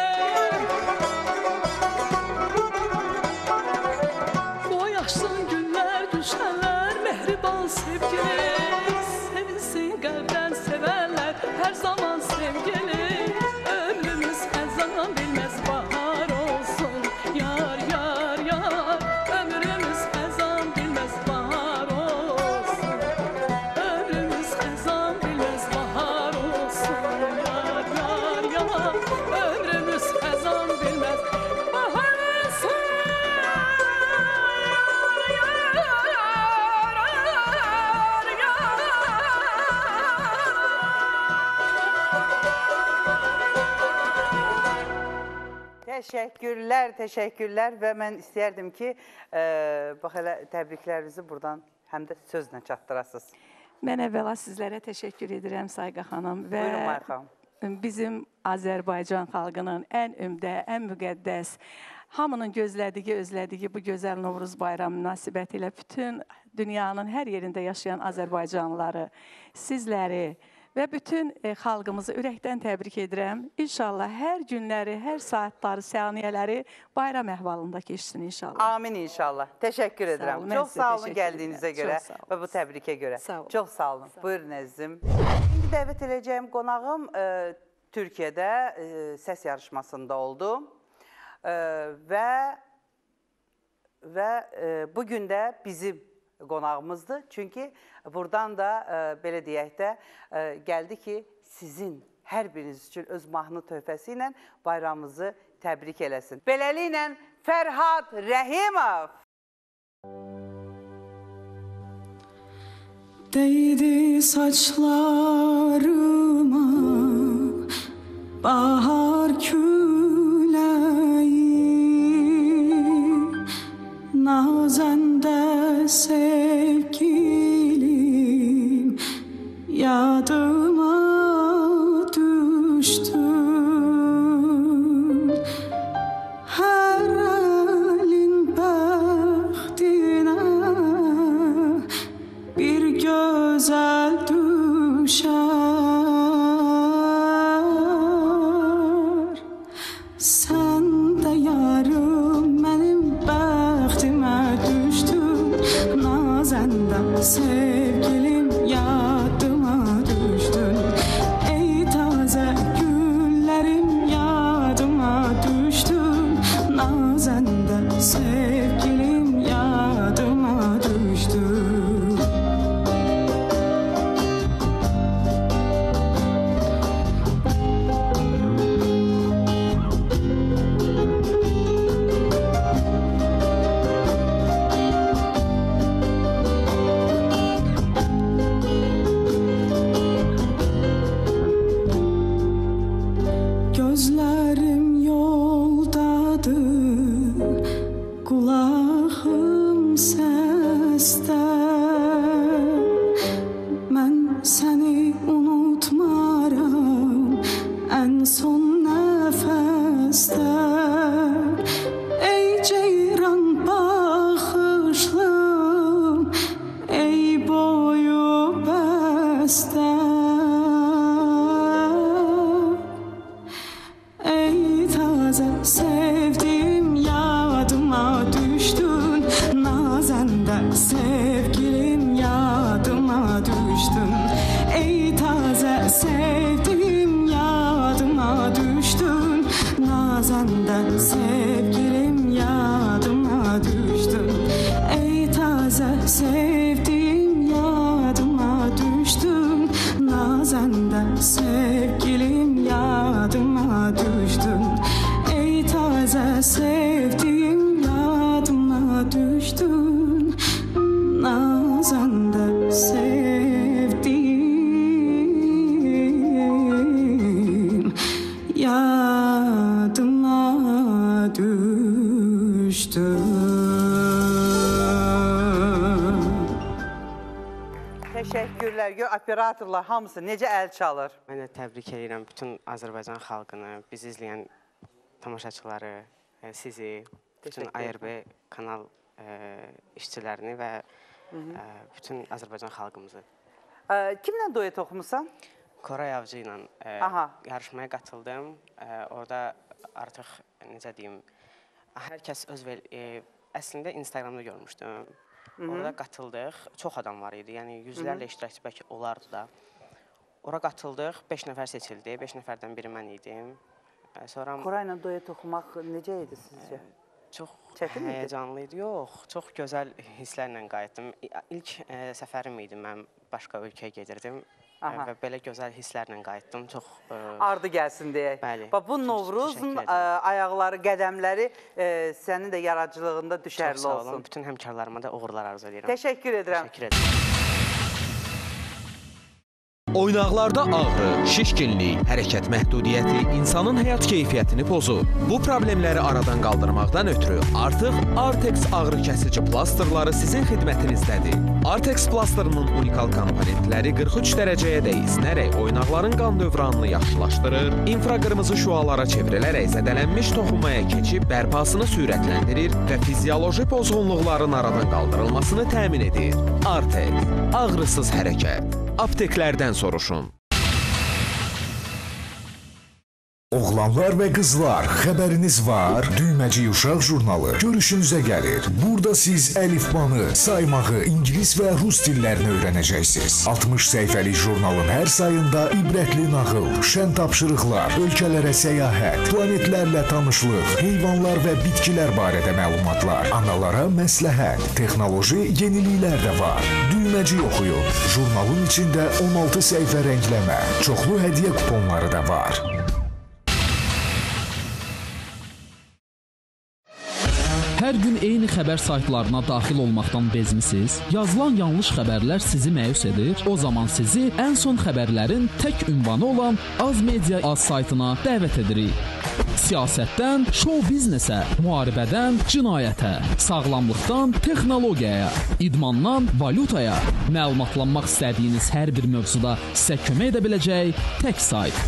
I: Boyaşsın günlər, düşənlər, mehriban sevgili. Sevinsin qəlbdən sevənlər, hər zaman sevgili. Ömrümüz hər zaman bilməz bahar olsun. Yar, yar, yar, ömrümüz hər zaman bilməz bahar olsun. Ömrümüz hər zaman bilməz bahar olsun. Yar, yar, yar, ömrümüz hər zaman bilməz bahar olsun.
C: Təşəkkürlər, təşəkkürlər və mən istəyərdim ki, bax elə təbriklərinizi buradan həm də sözlə çatdırasınız.
R: Mən əvvəla sizlərə təşəkkür edirəm Sayqa xanım və
C: Buyurun Maya xanım.
R: bizim Azərbaycan xalqının ən ümdə, ən müqəddəs, hamının gözlədiyi, özlədiyi bu gözəl Novruz bayramı münasibətilə bütün dünyanın hər yerində yaşayan Azərbaycanlıları, sizləri və bütün xalqımızı ürəkdən təbrik edirəm. İnşallah hər günləri, hər saatları, saniyələri bayram əhvalında keçsin inşallah.
C: Amin inşallah. Təşəkkür edirəm. Çox sağ olun gəldiyinizə görə və bu təbrikə görə. Çox sağ olun. Buyurun əzizim. İndi dəvət edəcəyim qonağım Türkiyədə səs yarışmasında oldu və bugün də bizim qonağımızdır. Çünki buradan da belə deyək də gəldi ki, sizin hər biriniz üçün öz mahnı töhfəsi ilə bayramımızı təbrik eləsin. Beləliklə Fərhad Rəhimov.
I: Değdi saçlarıma bahar küleği, nazende sevgilim yadıma düştün. Her elin bəxtinə bir gözəl düşər. Sən də yarım mənim bəxtimə düşdün, nazəndə sevgilim yadıma düşdün. Ey tazə güllərim yadıma düşdün, nazəndə sevgilim yadıma düşdün. Gözlərim yoldadır, qulağım səsdə. Mən səni unutmaram ən son nəfəsdə. Ey ceyran baxışlım, ey boyu bəstə. Ey taze sevdim yadıma düştün, nazende sevgilim yadıma düştün. Ey taze sevdim yadıma düştün, nazende sevgilim yadıma düştün. Ey taze sevdim yadıma düştün, nazende sevgilim yadıma düştün. Ey taze sevdiğim yadıma düştün, nazanda sevdiğim yadıma düştün.
C: görürlər, gör operatorlar hamısı necə əl çalır.
S: Mən də təbrik edirəm bütün Azərbaycan xalqını, bizi izləyən tamaşaçıları, sizi, bütün ARB kanal işçilərini və bütün Azərbaycan xalqımızı.
C: Kimlə duet oxumusan?
S: Koray Avcı ilə yarışmaya qatıldım. Orada artıq, necə deyim, hər kəs öz əslində Instagramda görmüşdüm. Orada qatıldıq, çox adam var idi, yəni yüzlərlə iştirakçı bəlkə olardı da. Ora qatıldıq, 5 nəfər seçildi, 5 nəfərdən biri mən idim.
C: Korayla duet oxumaq necə idi sizcə?
S: Çox həyəcanlı idi, yox, çox gözəl hisslərlə qayıtdım. İlk səfərim idi, mən başqa ölkəyə gedirdim və belə gözəl hisslərlə qayıtdım.
C: Ardı gəlsin deyək. Bu Novruzun ayaqları, qədəmləri sənin də yaradıcılığında düşərli olsun.
S: Çox sağ olun, bütün həmkarlarıma da uğurlar arzu edirəm.
C: Təşəkkür edirəm.
S: Təşəkkür edirəm.
A: Oynaqlarda ağrı, şişkinlik, hərəkət məhdudiyyəti insanın həyat keyfiyyətini pozur. Bu problemləri aradan qaldırmaqdan ötürü artıq Artex ağrı kəsici plastırları sizin xidmətinizdədir. Artex plastırının unikal komponentləri 43 dərəcəyə də isinərək oynaqların qan dövranını yaxşılaşdırır, infraqırmızı şüalara çevrilərək zədələnmiş toxunmaya keçib bərpasını sürətləndirir və fizioloji pozğunluqların aradan qaldırılmasını təmin edir. Artex, ağrısız hərəkət. Apteklərdən soruşun.
H: Oğlanlar və qızlar, xəbəriniz var? Düyməci Uşaq jurnalı görüşünüzə gəlir. Burada siz əlifbanı, saymağı, ingilis və rus dillərini öyrənəcəksiniz. 60 səhifəlik jurnalın hər sayında ibrətli nağıl, şən tapşırıqlar, ölkələrə səyahət, planetlərlə tanışlıq, heyvanlar və bitkilər barədə məlumatlar, analara məsləhət, texnoloji yeniliklər də var. Düyməci oxuyun. Jurnalın içində 16 səhifə rəngləmə, çoxlu hədiyyə kuponları da var.
G: Hər gün eyni xəbər saytlarına daxil olmaqdan bezmisiniz? Yazılan yanlış xəbərlər sizi məyus edir? O zaman sizi ən son xəbərlərin tək ünvanı olan AzMedia Az saytına dəvət edirik. Siyasətdən şou biznesə, müharibədən cinayətə, sağlamlıqdan texnologiyaya, idmandan valyutaya, məlumatlanmaq istədiyiniz hər bir mövzuda sizə kömək edə biləcək tək sayt.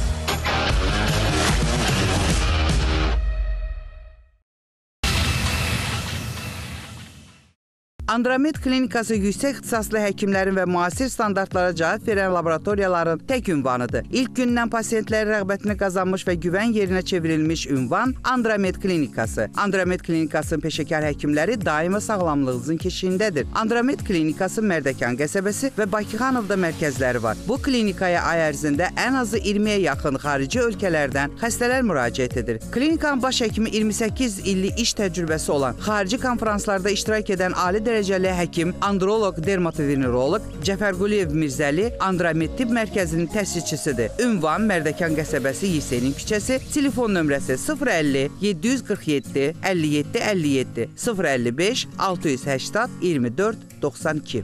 C: Andromed klinikası yüksək ixtisaslı həkimlərin və müasir standartlara cavab verən laboratoriyaların tək ünvanıdır. İlk gündən pasientlərin rəğbətini qazanmış və güvən yerinə çevrilmiş ünvan Andromed klinikası. Andromed klinikasının peşəkar həkimləri daima sağlamlığınızın keşiyindədir. Andromed klinikası Mərdəkan qəsəbəsi və Bakıxanovda mərkəzləri var. Bu klinikaya ay ərzində ən azı 20-yə yaxın xarici ölkələrdən xəstələr müraciət edir. Klinikanın baş həkimi 28 illik iş təcrübəsi olan, xarici konferanslarda iştirak edən ali dərəcəli həkim, androloq, dermatoveneroloq Cəfər Quliyev Mirzəli Andromed Tibb Mərkəzinin təsisçisidir. Ünvan Mərdəkan qəsəbəsi Yesenin küçəsi, telefon nömrəsi 050 747 57 57 055 680 24 92.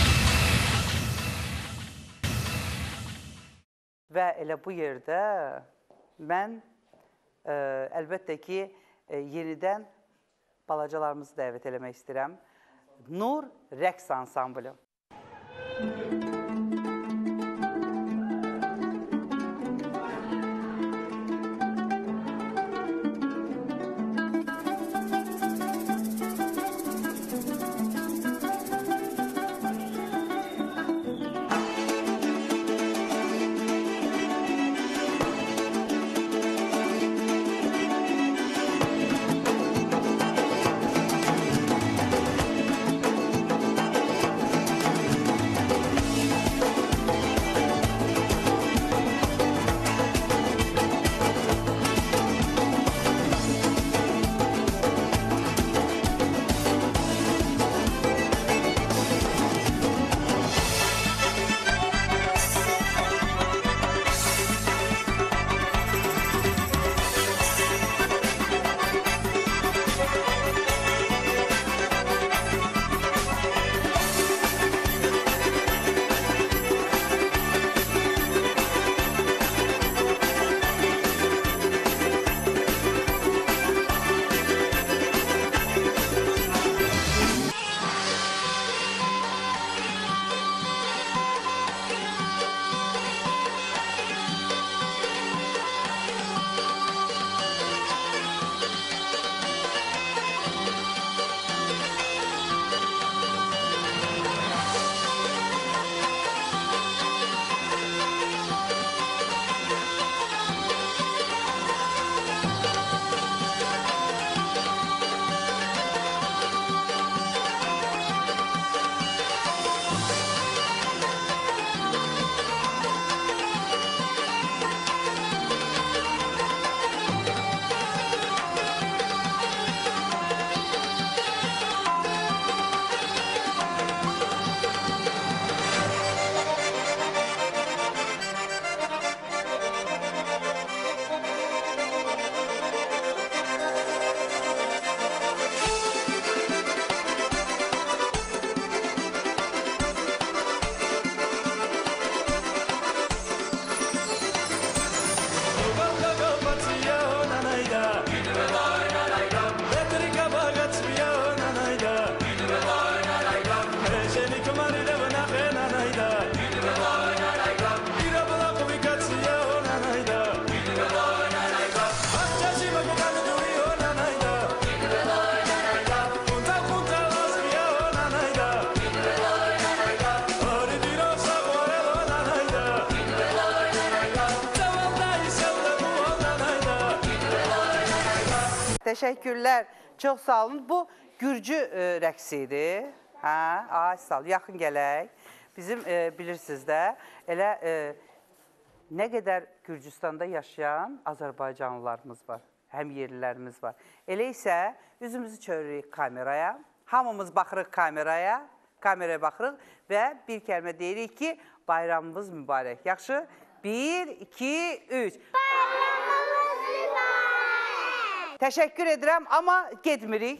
C: Və elə bu yerdə mən əlbəttə ki, yenidən balacalarımızı dəvət eləmək istəyirəm. Nur rəqs ansamblı. Təşəkkürlər. Çox sağ olun. Bu Gürcü rəqsi idi. Hə, ay sağ ol. Yaxın gələk. Bizim bilirsiniz də, elə nə qədər Gürcüstanda yaşayan Azərbaycanlılarımız var, həm yerlilərimiz var. Elə isə üzümüzü çövürük kameraya, hamımız baxırıq kameraya baxırıq və bir kəlmə deyirik ki, bayramımız mübarək. Yaxşı? 1, 2, 3.
J: Bayramımız mübarək.
C: Təşəkkür edirəm, amma getmirik.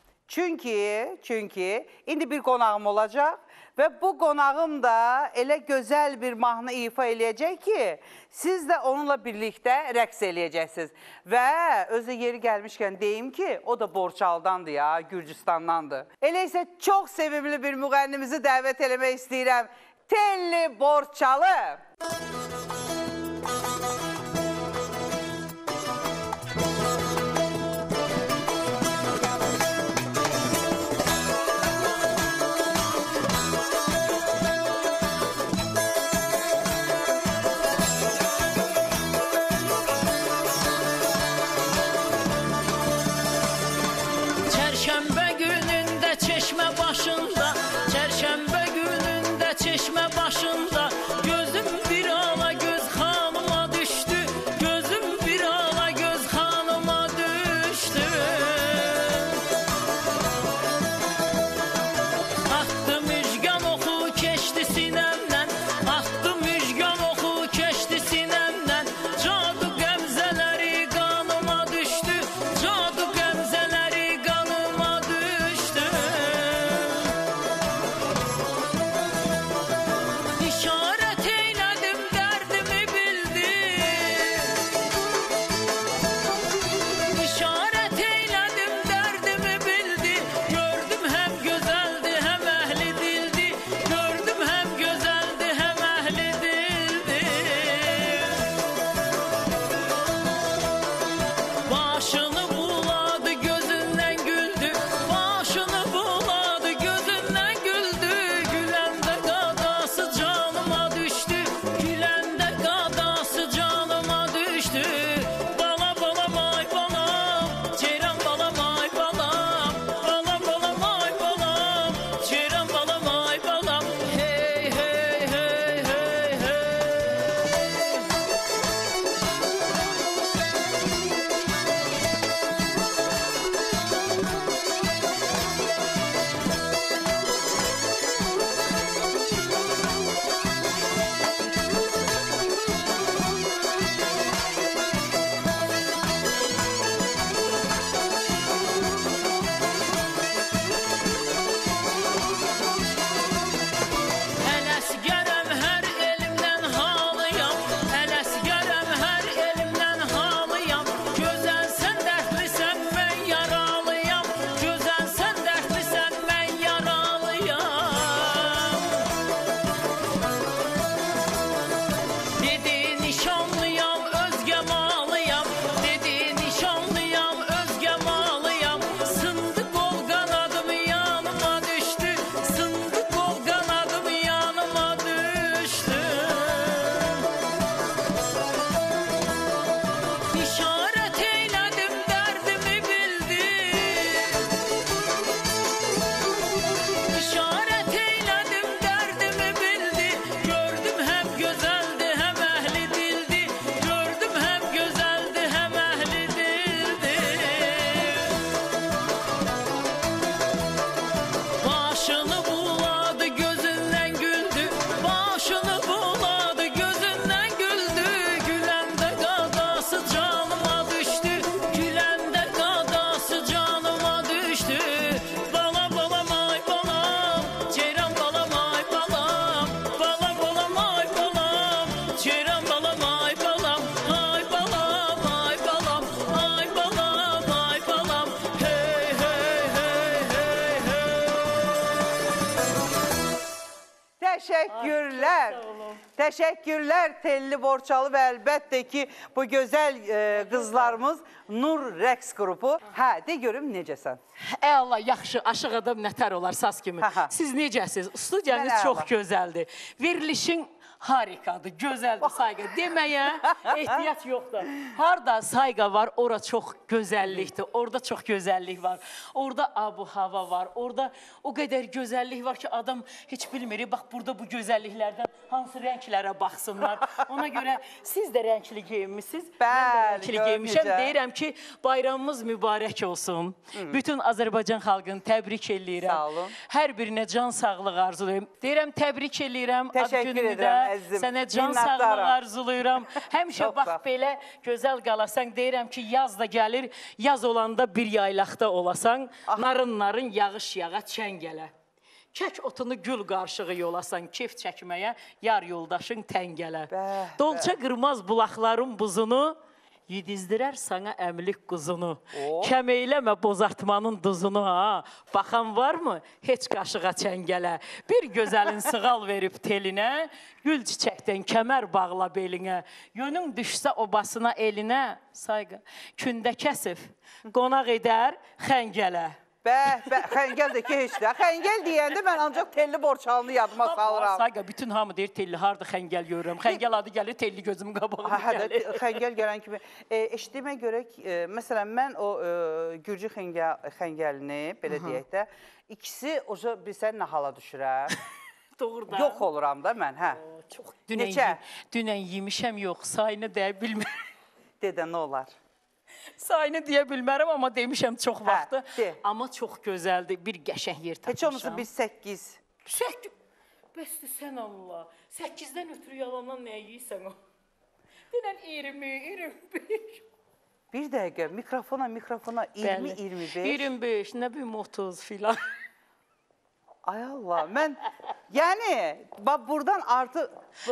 C: Çünki indi bir qonağım olacaq və bu qonağım da elə gözəl bir mahnı ifa eləyəcək ki, siz də onunla birlikdə rəqs eləyəcəksiniz. Və özü yeri gəlmişkən deyim ki, o da Borçalıdandır ya, Gürcüstandandır. Elə isə çox sevimli bir müğənnimizi dəvət eləmək istəyirəm. Telli Borçalı.
E: Başında gözüm bir ala göz xanıma düşdü, gözüm bir ala göz xanıma düşdü. Attı müjgan oxu keçdi sinəmdən, attı müjgan oxu keçdi sinəmdən. Cadu qəmzələri qanıma düşdü, cadu qəmzələri qanıma düşdü. İşarət eylədim, dərdimi bildi. İşarət eylədim, dərdimi bildi. Gördüm həm gözəldi, həm əhli dildi. Gördüm həm gözəldi, həm əhli dildi. Başını buladı, gözündən güldü. Başını buladı, gözündən güldü. Güləndə qadası canıma düşdü. Güləndə qadası canıma düşdü. Bala balam ay balam, ceyran balam ay balam. Balam balam ay balam, ceyran balam ay balam. Hey hey hey hey hey. Ələs gərəm hər elimdən halıyam, ələs gərəm hər elimdən halıyam. Gözəlsən, dərdlisən, mən yaralıyam. Gözəlsən, dərdlisən, mən yaralıyam. Dedi nişanlıyam, özgə malıyam. Dedi nişanlıyam, özgə malıyam. Sındı qol qanadım yanıma düşdü. Sındı qol qanadım yanıma düşdü. İşarət eylədim, dərdimi bildi. İşarət eylədim, dərdimi bildi. Gördüm həm gözəldi, həm əhli dildi. Gördüm həm gözəldi, həm əhli dildi. Başını buladı, gözündən güldü. Başını buladı, gözündən güldü. Güləndə qadası canıma düşdü. Güləndə qadası canıma düşdü. Bala balam ay balam, ceyran balam ay balam. Bala balam ay balam, ceyran balam ay balam. Ay balam ay balam, ay balam ay balam. Hey hey hey hey hey.
C: Təşəkkürlər. Təşəkkürlər Telli Borçalı və əlbəttə ki, bu gözəl qızlarımız Nur Rəqs qrupu. Hə, de görüm necəsən?
L: Ey Allah, yaxşı, aşıq adam nətər olar, saz kimi. Siz necəsiniz? Studiyanız çox gözəldir. Verilişin harikadır, gözəldir sayqa deməyə ehtiyac yoxdur. Harda sayqa var, ora çox gözəllikdir, orada çox gözəllik var. Orada abu-hava var, orada o qədər gözəllik var ki, adam heç bilmir. Bax, burada bu gözəlliklərdən hansı rənglərə baxsınlar. Ona görə siz də rəngli geyinmişsiniz, mən də rəngli geyinmişəm. Deyirəm ki, bayramımız mübarək olsun. Bütün Azərbaycan xalqını təbrik eləyirəm.
C: Sağ olun.
L: Hər birinə can sağlığı arzulayıram. Deyirəm, təbrik eləyirəm.
C: Təşəkkür edirəm, əzizim.
L: Sənə can sağlığı arzulayıram. Həmişə bax, belə gözəl qalasan. Deyirəm ki, yaz da gəlir. Yaz olanda bir yaylaqda olasan, narın-narın yağış yağa çən gələ. Kək otunu gül qarşığı yolasan, kef çəkməyə yar yoldaşın tən gələ. Dolça qırmaz bulaqların buzunu, yedizdirər sana əmlik quzunu. Kəm eyləmə bozartmanın duzunu, ha. Baxan varmı? Heç qaşığa çəngələ. Bir gözəlin sığal verib telinə, gül çiçəkdən kəmər bağla belinə. Yönün düşsə obasına elinə, sayqa, kündə kəsif, qonaq edər xəngələ.
C: Xəngəl də ki, heç də. Xəngəl deyəndə mən ancaq telli borçalını yadıma salıram.
L: Sayqa, bütün hamı deyir telli, harada xəngəl görürəm. Xəngəl adı gəlir, telli gözümün qabağına gəlir.
C: Xəngəl gələn kimi. Eşitdiyimə görə, məsələn, mən o Gürcü xəngəlini, belə deyək də, ikisi bilsən nə hala düşürəm.
L: Doğrudan.
C: Yox oluram da mən, hə.
L: Dünən yemişəm, yox, sayını deyə bilmərəm.
C: Dedə, nə olar?
L: Sayını deyə bilmərəm, amma demişəm çox vaxtı. Amma çox gözəldir, bir qəşəng yer tapmışam.
C: Heç olmasa bir 8.
L: 8? Bəsdir sən Allah. 8-dən ötürü yalandan nə yeyirsən o? Denən 20, 25.
C: Bir dəqiqə, mikrofona 20, 25.
L: 25, nə bilim 30 filan.
C: Ay Allah, mən, yəni, buradan artıq,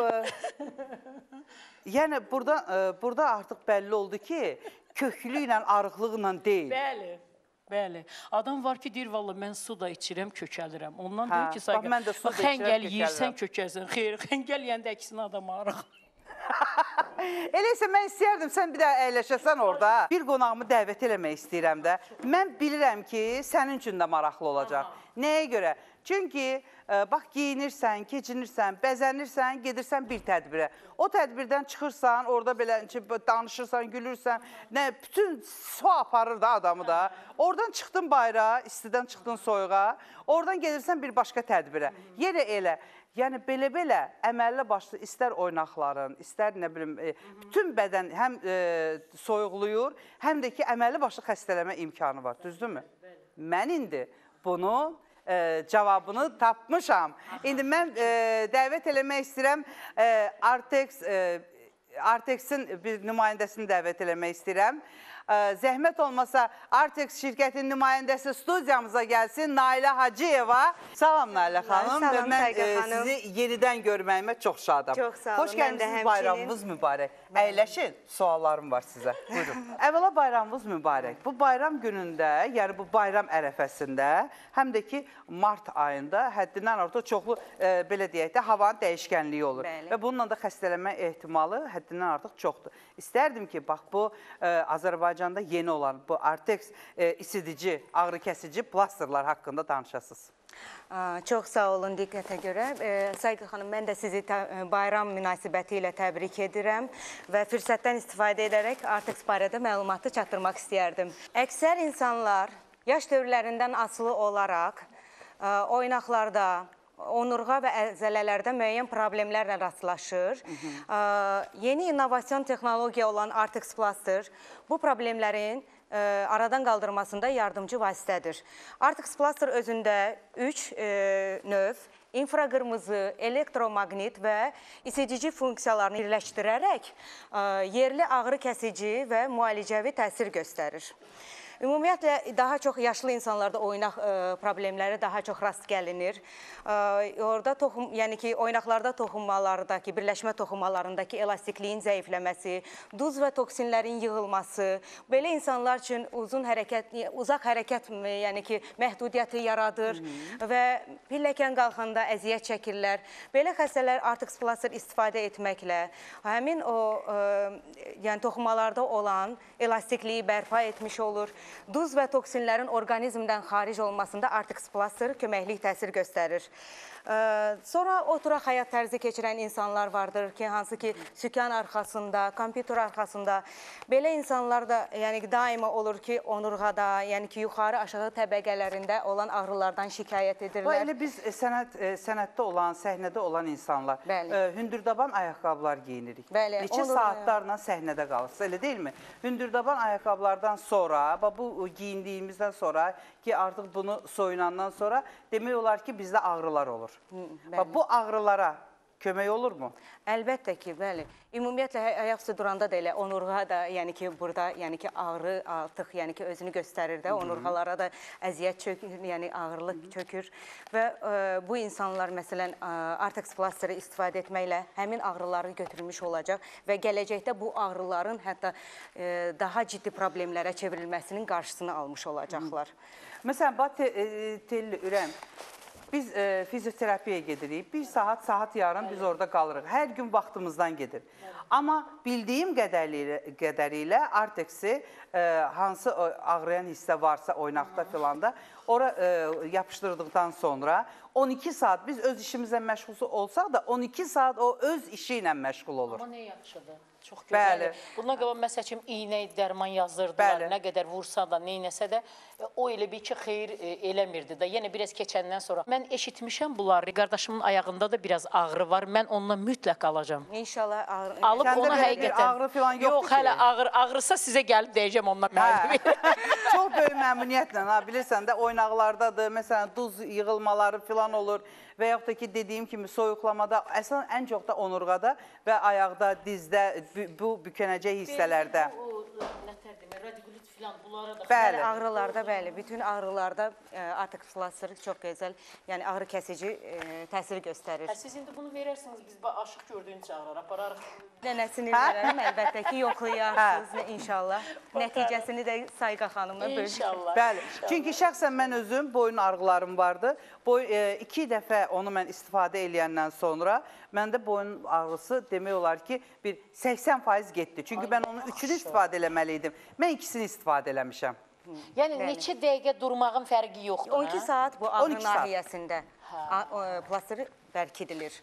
C: yəni, burada artıq bəlli oldu ki, köklü ilə, arıqlıqla deyil.
L: Bəli, bəli. Adam var ki, deyir, valla, mən su da içirəm, kökəlirəm. Ondan deyir ki, xəngəl yiyirsən, kökəlsən. Xeyr, xəngəl yəndə əksinə adam arıq.
C: Eləysə, mən istəyərdim, sən bir daha əyləşəsən orada. Bir qonağımı dəvət eləmək istəyirəm də. Mən bilirəm ki, sənin üçün də maraqlı olacaq. Nəyə görə? Çünki, bax, giyinirsən, keçinirsən, bəzənirsən, gedirsən bir tədbirə. O tədbirdən çıxırsan, orada belə danışırsan, gülürsən, bütün su aparır da adamı da. Oradan çıxdın bayrağa, istidən çıxdın soyuğa, oradan gedirsən bir başqa tədbirə. Yenə elə. Yəni, belə-belə əməlli başlı istər oynaqların, istər, nə bilim, bütün bədən həm soyuqluyur, həm də ki, əməlli başlı xəstələmə imkanı var, düzdürmü? Mən indi bunu cavabını tapmışam. İndi mən dəvət eləmək istəyirəm, Artex'in bir nümayəndəsini dəvət eləmək istəyirəm. Zəhmət olmasa Artex şirkətinin nümayəndəsi studiyamıza gəlsin, Nailə Hacıyeva. Salam Nailə xanım.
T: Salam Sayqa xanım.
C: Sizi yenidən görməyimə çox şadam.
T: Çox sağ olun.
C: Hoş gəlmişsiniz, bayramımız mübarək. Əyləşin, suallarım var sizə. Buyurun. Əvvəla bayramımız mübarək. Bu bayram günündə, yəni bu bayram ərəfəsində, həm də ki mart ayında həddindən artıq çoxlu, belə deyək də, havanın dəyişkənliyi olur. Və bununla da xəstələnmə ehtimalı həddindən artıq çoxdur. İstərdim ki, bax bu Azərbaycanda yeni olan bu Artex isidici, ağrı kəsici plasterlar haqqında danışasınız.
T: Çox sağ olun diqqətə görə. Sayqa xanım, mən də sizi bayram münasibəti ilə təbrik edirəm və fürsətdən istifadə edərək Artex barədə məlumatı çatdırmaq istəyərdim. Əksər insanlar yaş dövrlərindən asılı olaraq oynaqlarda, onurğa və əzələlərdə müəyyən problemlərlə rastlaşır. Yeni innovasyon texnologiya olan Artex Plaster bu problemlərin aradan qaldırmasında yardımcı vasitədir. Artex Plaster özündə 3 növ infraqırmızı, elektromaqnit və isidici funksiyalarını birləşdirərək yerli ağrı kəsici və müalicəvi təsir göstərir. Ümumiyyətlə, daha çox yaşlı insanlarda oynaq problemləri daha çox rast gəlinir. Orada yəni ki, oynaqlarda toxunmalardakı, birləşmə toxunmalarındakı elastikliyin zəifləməsi, duz və toksinlərin yığılması, belə insanlar üçün uzaq hərəkət yəni ki, məhdudiyyəti yaradır və pilləkən qalxanda əziyyət çəkirlər. Belə xəstələr Artex Plaster istifadə etməklə həmin o toxunmalarda olan elastikliyi bərpa etmiş olur. Duz və toksinlərin orqanizmdən xaric olmasında Artex Plaster köməklik təsir göstərir. Sonra oturaq həyat tərzi keçirən insanlar vardır ki, hansı ki, sükan arxasında, kompüter arxasında. Belə insanlar da yəni ki, daima olur ki, onurğada, yəni ki, yuxarı aşağı təbəqələrində olan ağrılardan şikayət edirlər.
C: Elə biz sənətdə olan, səhnədə olan insanlar hündürdaban ayaqqabılar giyinirik. Neçə saatlarla səhnədə qalırsınız, elə deyilmi? Hündürdaban ayaqqabılardan sonra, bu giyindiyimizdən sonra ki, artıq bunu soyunandan sonra demək olar ki, bizdə ağrılar olur. Bu ağrılara kömək olurmu?
T: Əlbəttə ki, bəli. Ümumiyyətlə, ayaqüstü duranda da elə onurğa da, yəni ki, burada, yəni ki, ağrı artıq, yəni ki, özünü göstərir də, onurğalara da əziyyət çökür, yəni ağırlıq çökür və bu insanlar, məsələn, Artex plasteri istifadə etməklə həmin ağrıları götürmüş olacaq və gələcəkdə bu ağrıların hətta daha ciddi problemlərə çevrilməsinin qarşısını almış olacaqlar.
C: Məsələn, Telli Ürəm, biz fizioterapiyaya gedirik. Bir saat, saat yarım biz orada qalırıq. Hər gün vaxtımızdan gedir. Amma bildiyim qədərilə Artex'i hansı ağrıyan hissə varsa oynaqda filan da ora yapışdırdıqdan sonra 12 saat biz öz işimizlə məşğul olsaq da 12 saat o öz işi ilə məşğul olur.
L: Amma nə yaxşıdır. Çox gözəldir. Bundan qabaq məsəl üçün iynə, dərman yazdırdılar. Nə qədər vursa da, neynəsə də o elə bir ki, xeyir eləmirdi da. Yenə biraz keçəndən sonra. Mən eşitmişəm bunları. Qardaşımın ayağında da biraz ağrı var. Mən onunla mütləq alacağım.
T: İnşallah ağrı.
L: Alıb ona həqiqətən.
C: Ağrı falan yoxdur ki.
L: Yox, hələ ağrısa sizə gəlib deyəcəm onunla müəllim.
C: Çox böyük məmnuniyyətlə, bilirsən də oynaqlardadır. Məsələn, duz yığılmaları falan olur. Və yaxud da ki, dediyim kimi soyuqlamada, əslən ən çox da onurğada və ayaqda, dizdə, bu bükənəcək hissələrdə.
L: Radikulit filan, bunlara da...
T: Bəli, ağrılarda, bəli. Bütün ağrılarda Artex plasteri çox gözəl, yəni ağrı kəsici təsir göstərir.
L: Siz indi bunu verərsiniz, biz aşıq gördüyünü çağırar, apararıq.
T: Nənəsini verərəm, əlbəttə ki, yoxlayarsınız inşallah. Nəticəsini də Sayqa xanımla bölüşürük.
L: İnşallah.
C: Bəli, çünki şəxsən mən özüm boyun ağrılarım vardı. 2 dəfə onu mən istifadə eləyəndən sonra məndə boyun ağrısı demək olar ki, bir 80% getdi. Çünki mən onun 3-ünü istifadə eləməliydim. Mən 2-sini istifadə eləmişəm.
L: Yəni neçə dəqiqə durmağın fərqi yoxdur?
T: 12 saat bu ağrı nahiyəsində plasteri bərkidilir.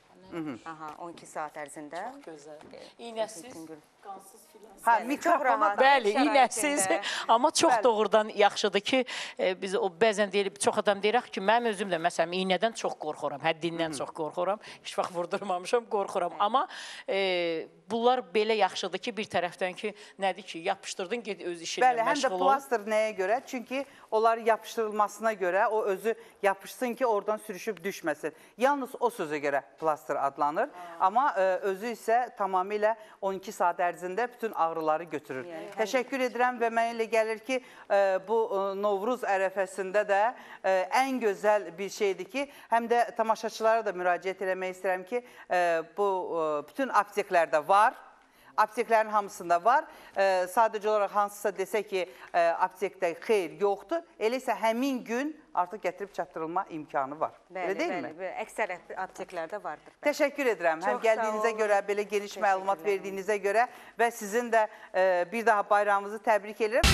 T: 12 saat ərzində.
L: Çox gözəl. İynəsiz, qansız filan.
C: Mikrofona
L: bəli, iynəsiz. Amma çox doğrudan yaxşıdır ki, biz bəzən deyirik, çox adam deyirək ki, mənim özüm də məsələn iynədən çox qorxuram, həddindən çox qorxuram. Heç vaxt vurdurmamışam, qorxuram. Amma bunlar belə yaxşıdır ki, bir tərəfdən ki, nədir ki, yapışdırdın, get öz işinlə məşğul ol.
C: Bəli, həm də plaster nəyə görə? Çünki onlar yapışdırılmasına görə o özü yapışsın ki, oradan sürüşüb düşməsin. Yalnız o sözə görə plaster adlanır. Amma özü isə tamamilə 12 saat ərzində bütün ağrıları götürür. Təşəkkür edirəm və mənə elə gəlir ki, bu Novruz ərəfəsində də ən gözəl bir şeydir ki, həm də tamaşaçılara da müraciət eləmək istəyirəm ki, bu bütün apteklərdə var. Apteklərin hamısında var. Sadəcə olaraq hansısa desə ki, aptekdə xeyr yoxdur. Elə isə həmin gün artıq gətirib çatdırılma imkanı var. Elə deyilmi?
T: Bəli, əksər apteklərdə vardır.
C: Təşəkkür edirəm. Həm gəldiyinizə görə, belə geniş məlumat verdiyinizə görə və sizin də bir daha bayramınızı təbrik edirəm.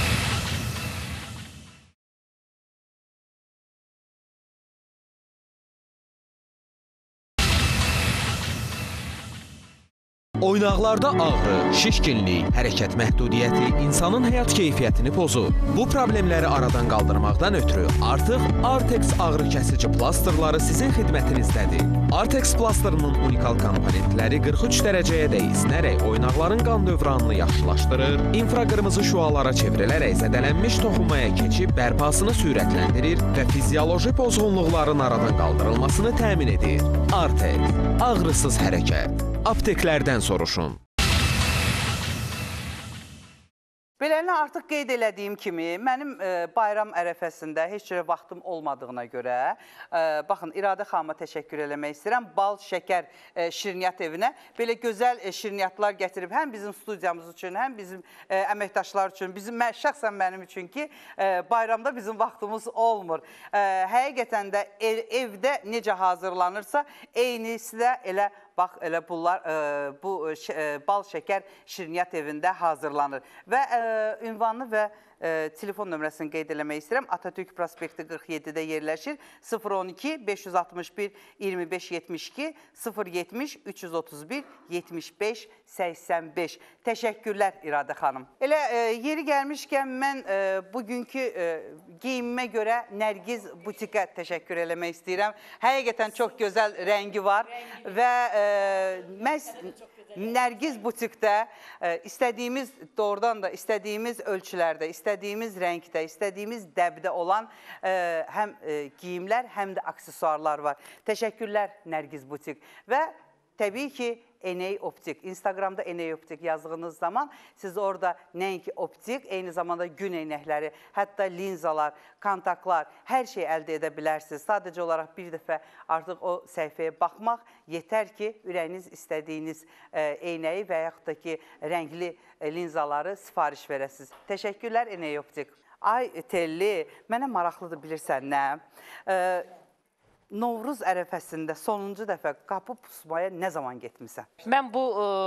A: Oynaqlarda ağrı, şişkinlik, hərəkət məhdudiyyəti insanın həyat keyfiyyətini pozur. Bu problemləri aradan qaldırmaqdan ötürü artıq Artex ağrı kəsici plasterları sizin xidmətinizdədir. Artex plasterının unikal komponentləri 43 dərəcəyə də isinərək oynaqların qan dövranını yaxşılaşdırır, infraqırmızı şüalara çevrilərək zədələnmiş toxunmaya keçib bərpasını sürətləndirir və fizioloji pozğunluqların aradan qaldırılmasını təmin edir. Artex, ağrısız hərəkət. Apteklərdən soruşun.
C: Belənə artıq qeyd elədiyim kimi, mənim bayram ərəfəsində heç cürə vaxtım olmadığına görə, baxın, İradə xanıma təşəkkür eləmək istəyirəm. Bal, şəkər şirniyyat evinə belə gözəl şirniyyatlar gətirib, həm bizim studiyamız üçün, həm bizim əməkdaşlar üçün, şəxsən mənim üçün ki, bayramda bizim vaxtımız olmur. Həqiqətən də evdə necə hazırlanırsa, eynisi də elə bax elə bunlar bu bal şəkər şirniyyat evində hazırlanır. Və ünvanını və telefon nömrəsini qeyd eləmək istəyirəm. Atatürk prospekti 47-də yerləşir. 012-561-2572, 070-331-75-85. Təşəkkürlər İradə xanım. Elə yeri gəlmişkən mən bugünkü geyimimə görə Nərgiz butikə təşəkkür eləmək istəyirəm. Həqiqətən çox gözəl rəngi var və məhz Nərgiz butikdə istədiyimiz, doğrudan da istədiyimiz ölçülərdə, istədiyimiz rəngdə, istədiyimiz dəbdə olan həm geyimlər, həm də aksesuarlar var. Təşəkkürlər Nərgiz butik və təbii ki, Eney Optik. Instagramda Eney Optik yazdığınız zaman siz orada nəinki optik, eyni zamanda gün eynəkləri, hətta linzalar, kontaktlar, hər şey əldə edə bilərsiniz. Sadəcə olaraq bir dəfə artıq o səhifəyə baxmaq yetər ki, ürəyiniz istədiyiniz eynəyi və yaxud da ki, rəngli linzaları sifariş verəsiniz. Təşəkkürlər Eney Optik. Ay Telli, mənə maraqlıdır bilirsən nə? Novruz ərəfəsində sonuncu dəfə qapı pusmaya nə zaman getmisən?
L: Mən bu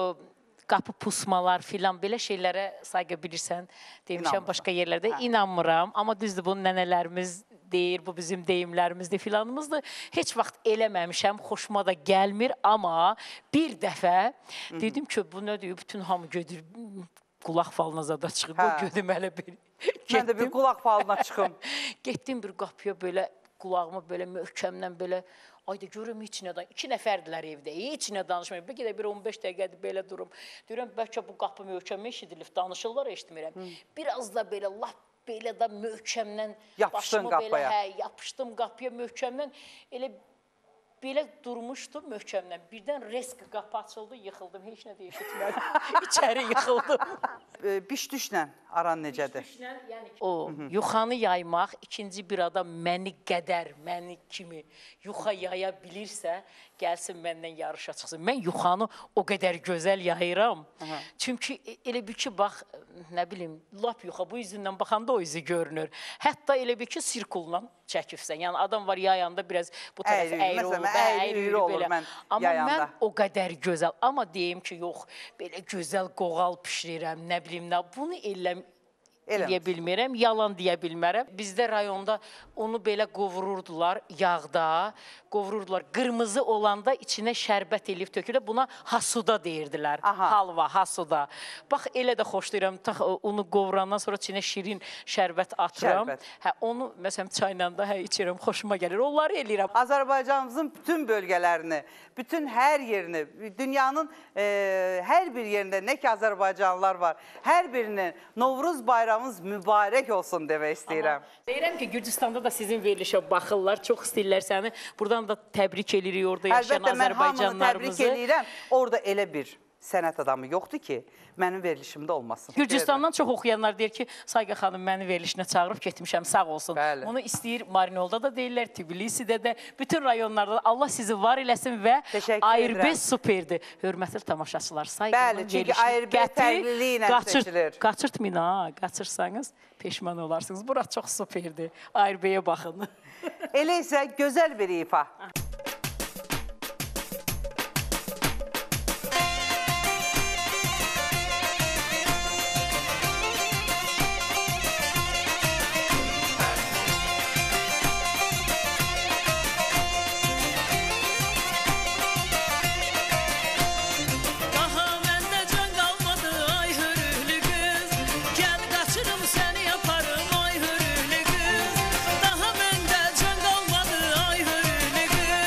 L: qapı pusmalar filan belə şeylərə sayğı bilirsən, demişəm başqa yerlərdə inanmıram. Amma düzdür, bunu nənələrimiz deyir, bu bizim deyimlərimizdir filanımızdır. Heç vaxt eləməmişəm, xoşuma da gəlmir. Amma bir dəfə dedim ki, bu nə deyir, bütün hamı gedir, qulaq falına zada çıxıb, o gödüm hələ bir.
C: Mən də bir qulaq falına çıxım.
L: Getdim bir qapıya belə, qulağımı belə möhkəmdən belə, ayda görüm heç nədən, 2 nəfərdilər evdə, heç nə danışmayım. Bəlkə də bir 15 dəqiqədir belə durum. Deyirəm, bəlkə bu qapı möhkəm eşidilib, danışırlar, eşitmirəm. Biraz da belə, lap belə də möhkəmdən,
C: yapışdın qapıya.
L: Yapışdım qapıya möhkəmdən, elə belə durmuşdum möhkəmdən. Birdən resk qapı açıldı, yıxıldım, heç nə də eşitmədim. İçəri yıxıldım.
C: Biş-düşlə aran necədir?
L: O, yuxanı yaymaq, ikinci bir adam məni qədər, məni kimi yuxa yaya bilirsə, gəlsin məndən yarışa çıxsın. Mən yuxanı o qədər gözəl yayıram. Çünki elə bir ki, bax, nə bilim, lap yuxa, bu üzündən baxanda o üzü görünür. Hətta elə bir ki, sirkulla çəkifsən. Yəni, adam var yayanda biraz bu tərəf əyri olur, əyri olur belə. Amma mən o qədər gözəl, amma deyim ki, yox, belə gözəl qoğal pişirirəm, nə bilim, bunu deyə bilmirəm, yalan deyə bilmərəm. Bizdə rayonda onu belə qovururdular yağda, qovururdular. Qırmızı olanda içinə şərbət eləyib tökülür. Buna hasuda deyirdilər, halva, hasuda. Bax, elə də xoşlayıram, onu qovurandan sonra içinə şirin şərbət atıram. Onu, məsələn, çayla da içirəm, xoşuma gəlir. Onları eləyirəm.
C: Azərbaycanımızın bütün bölgələrini, bütün hər yerini, dünyanın hər bir yerində nə ki Azərbaycanlılar var, hər birinin Novruz bayramımız mübarək olsun demək istəyirəm.
L: Deyirəm ki, Gürcüstanda da sizin verilişə baxırlar, çox istəyirlər səni. Buradan da təbrik edirik orada yaşayan Azərbaycanlarımızı.
C: Əlbəttə, mən hamını təbrik edirəm. Orada elə bir sənət adamı yoxdur ki, mənim verilişimdə olmasın.
L: Gürcüstandan çox oxuyanlar deyir ki, Sayqa xanım məni verilişinə çağırıb getmişəm, sağ olsun. Bunu istəyir Marinolda da deyirlər, Tbilisidə də, bütün rayonlarda da. Allah sizi var eləsin və ARB superdir. Hörmətli tamaşaçılar, Sayqanın verilişini gətir, qaçırtmayın ha, qaçırsanız peşman olarsınız. Bura çox superdir, ARB-yə baxın.
C: Elə isə gözəl bir ifa.
I: Daha məndə can qalmadı, ay hörülü qız.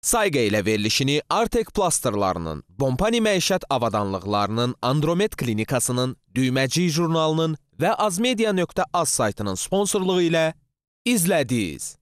A: Sayqa ilə verilişini Artek Plasterlarının, Bompani Məişət Avadanlıqlarının, Andromet Klinikasının, Düyməci jurnalının və azmedia.az saytının sponsorluğu ilə izlədiniz.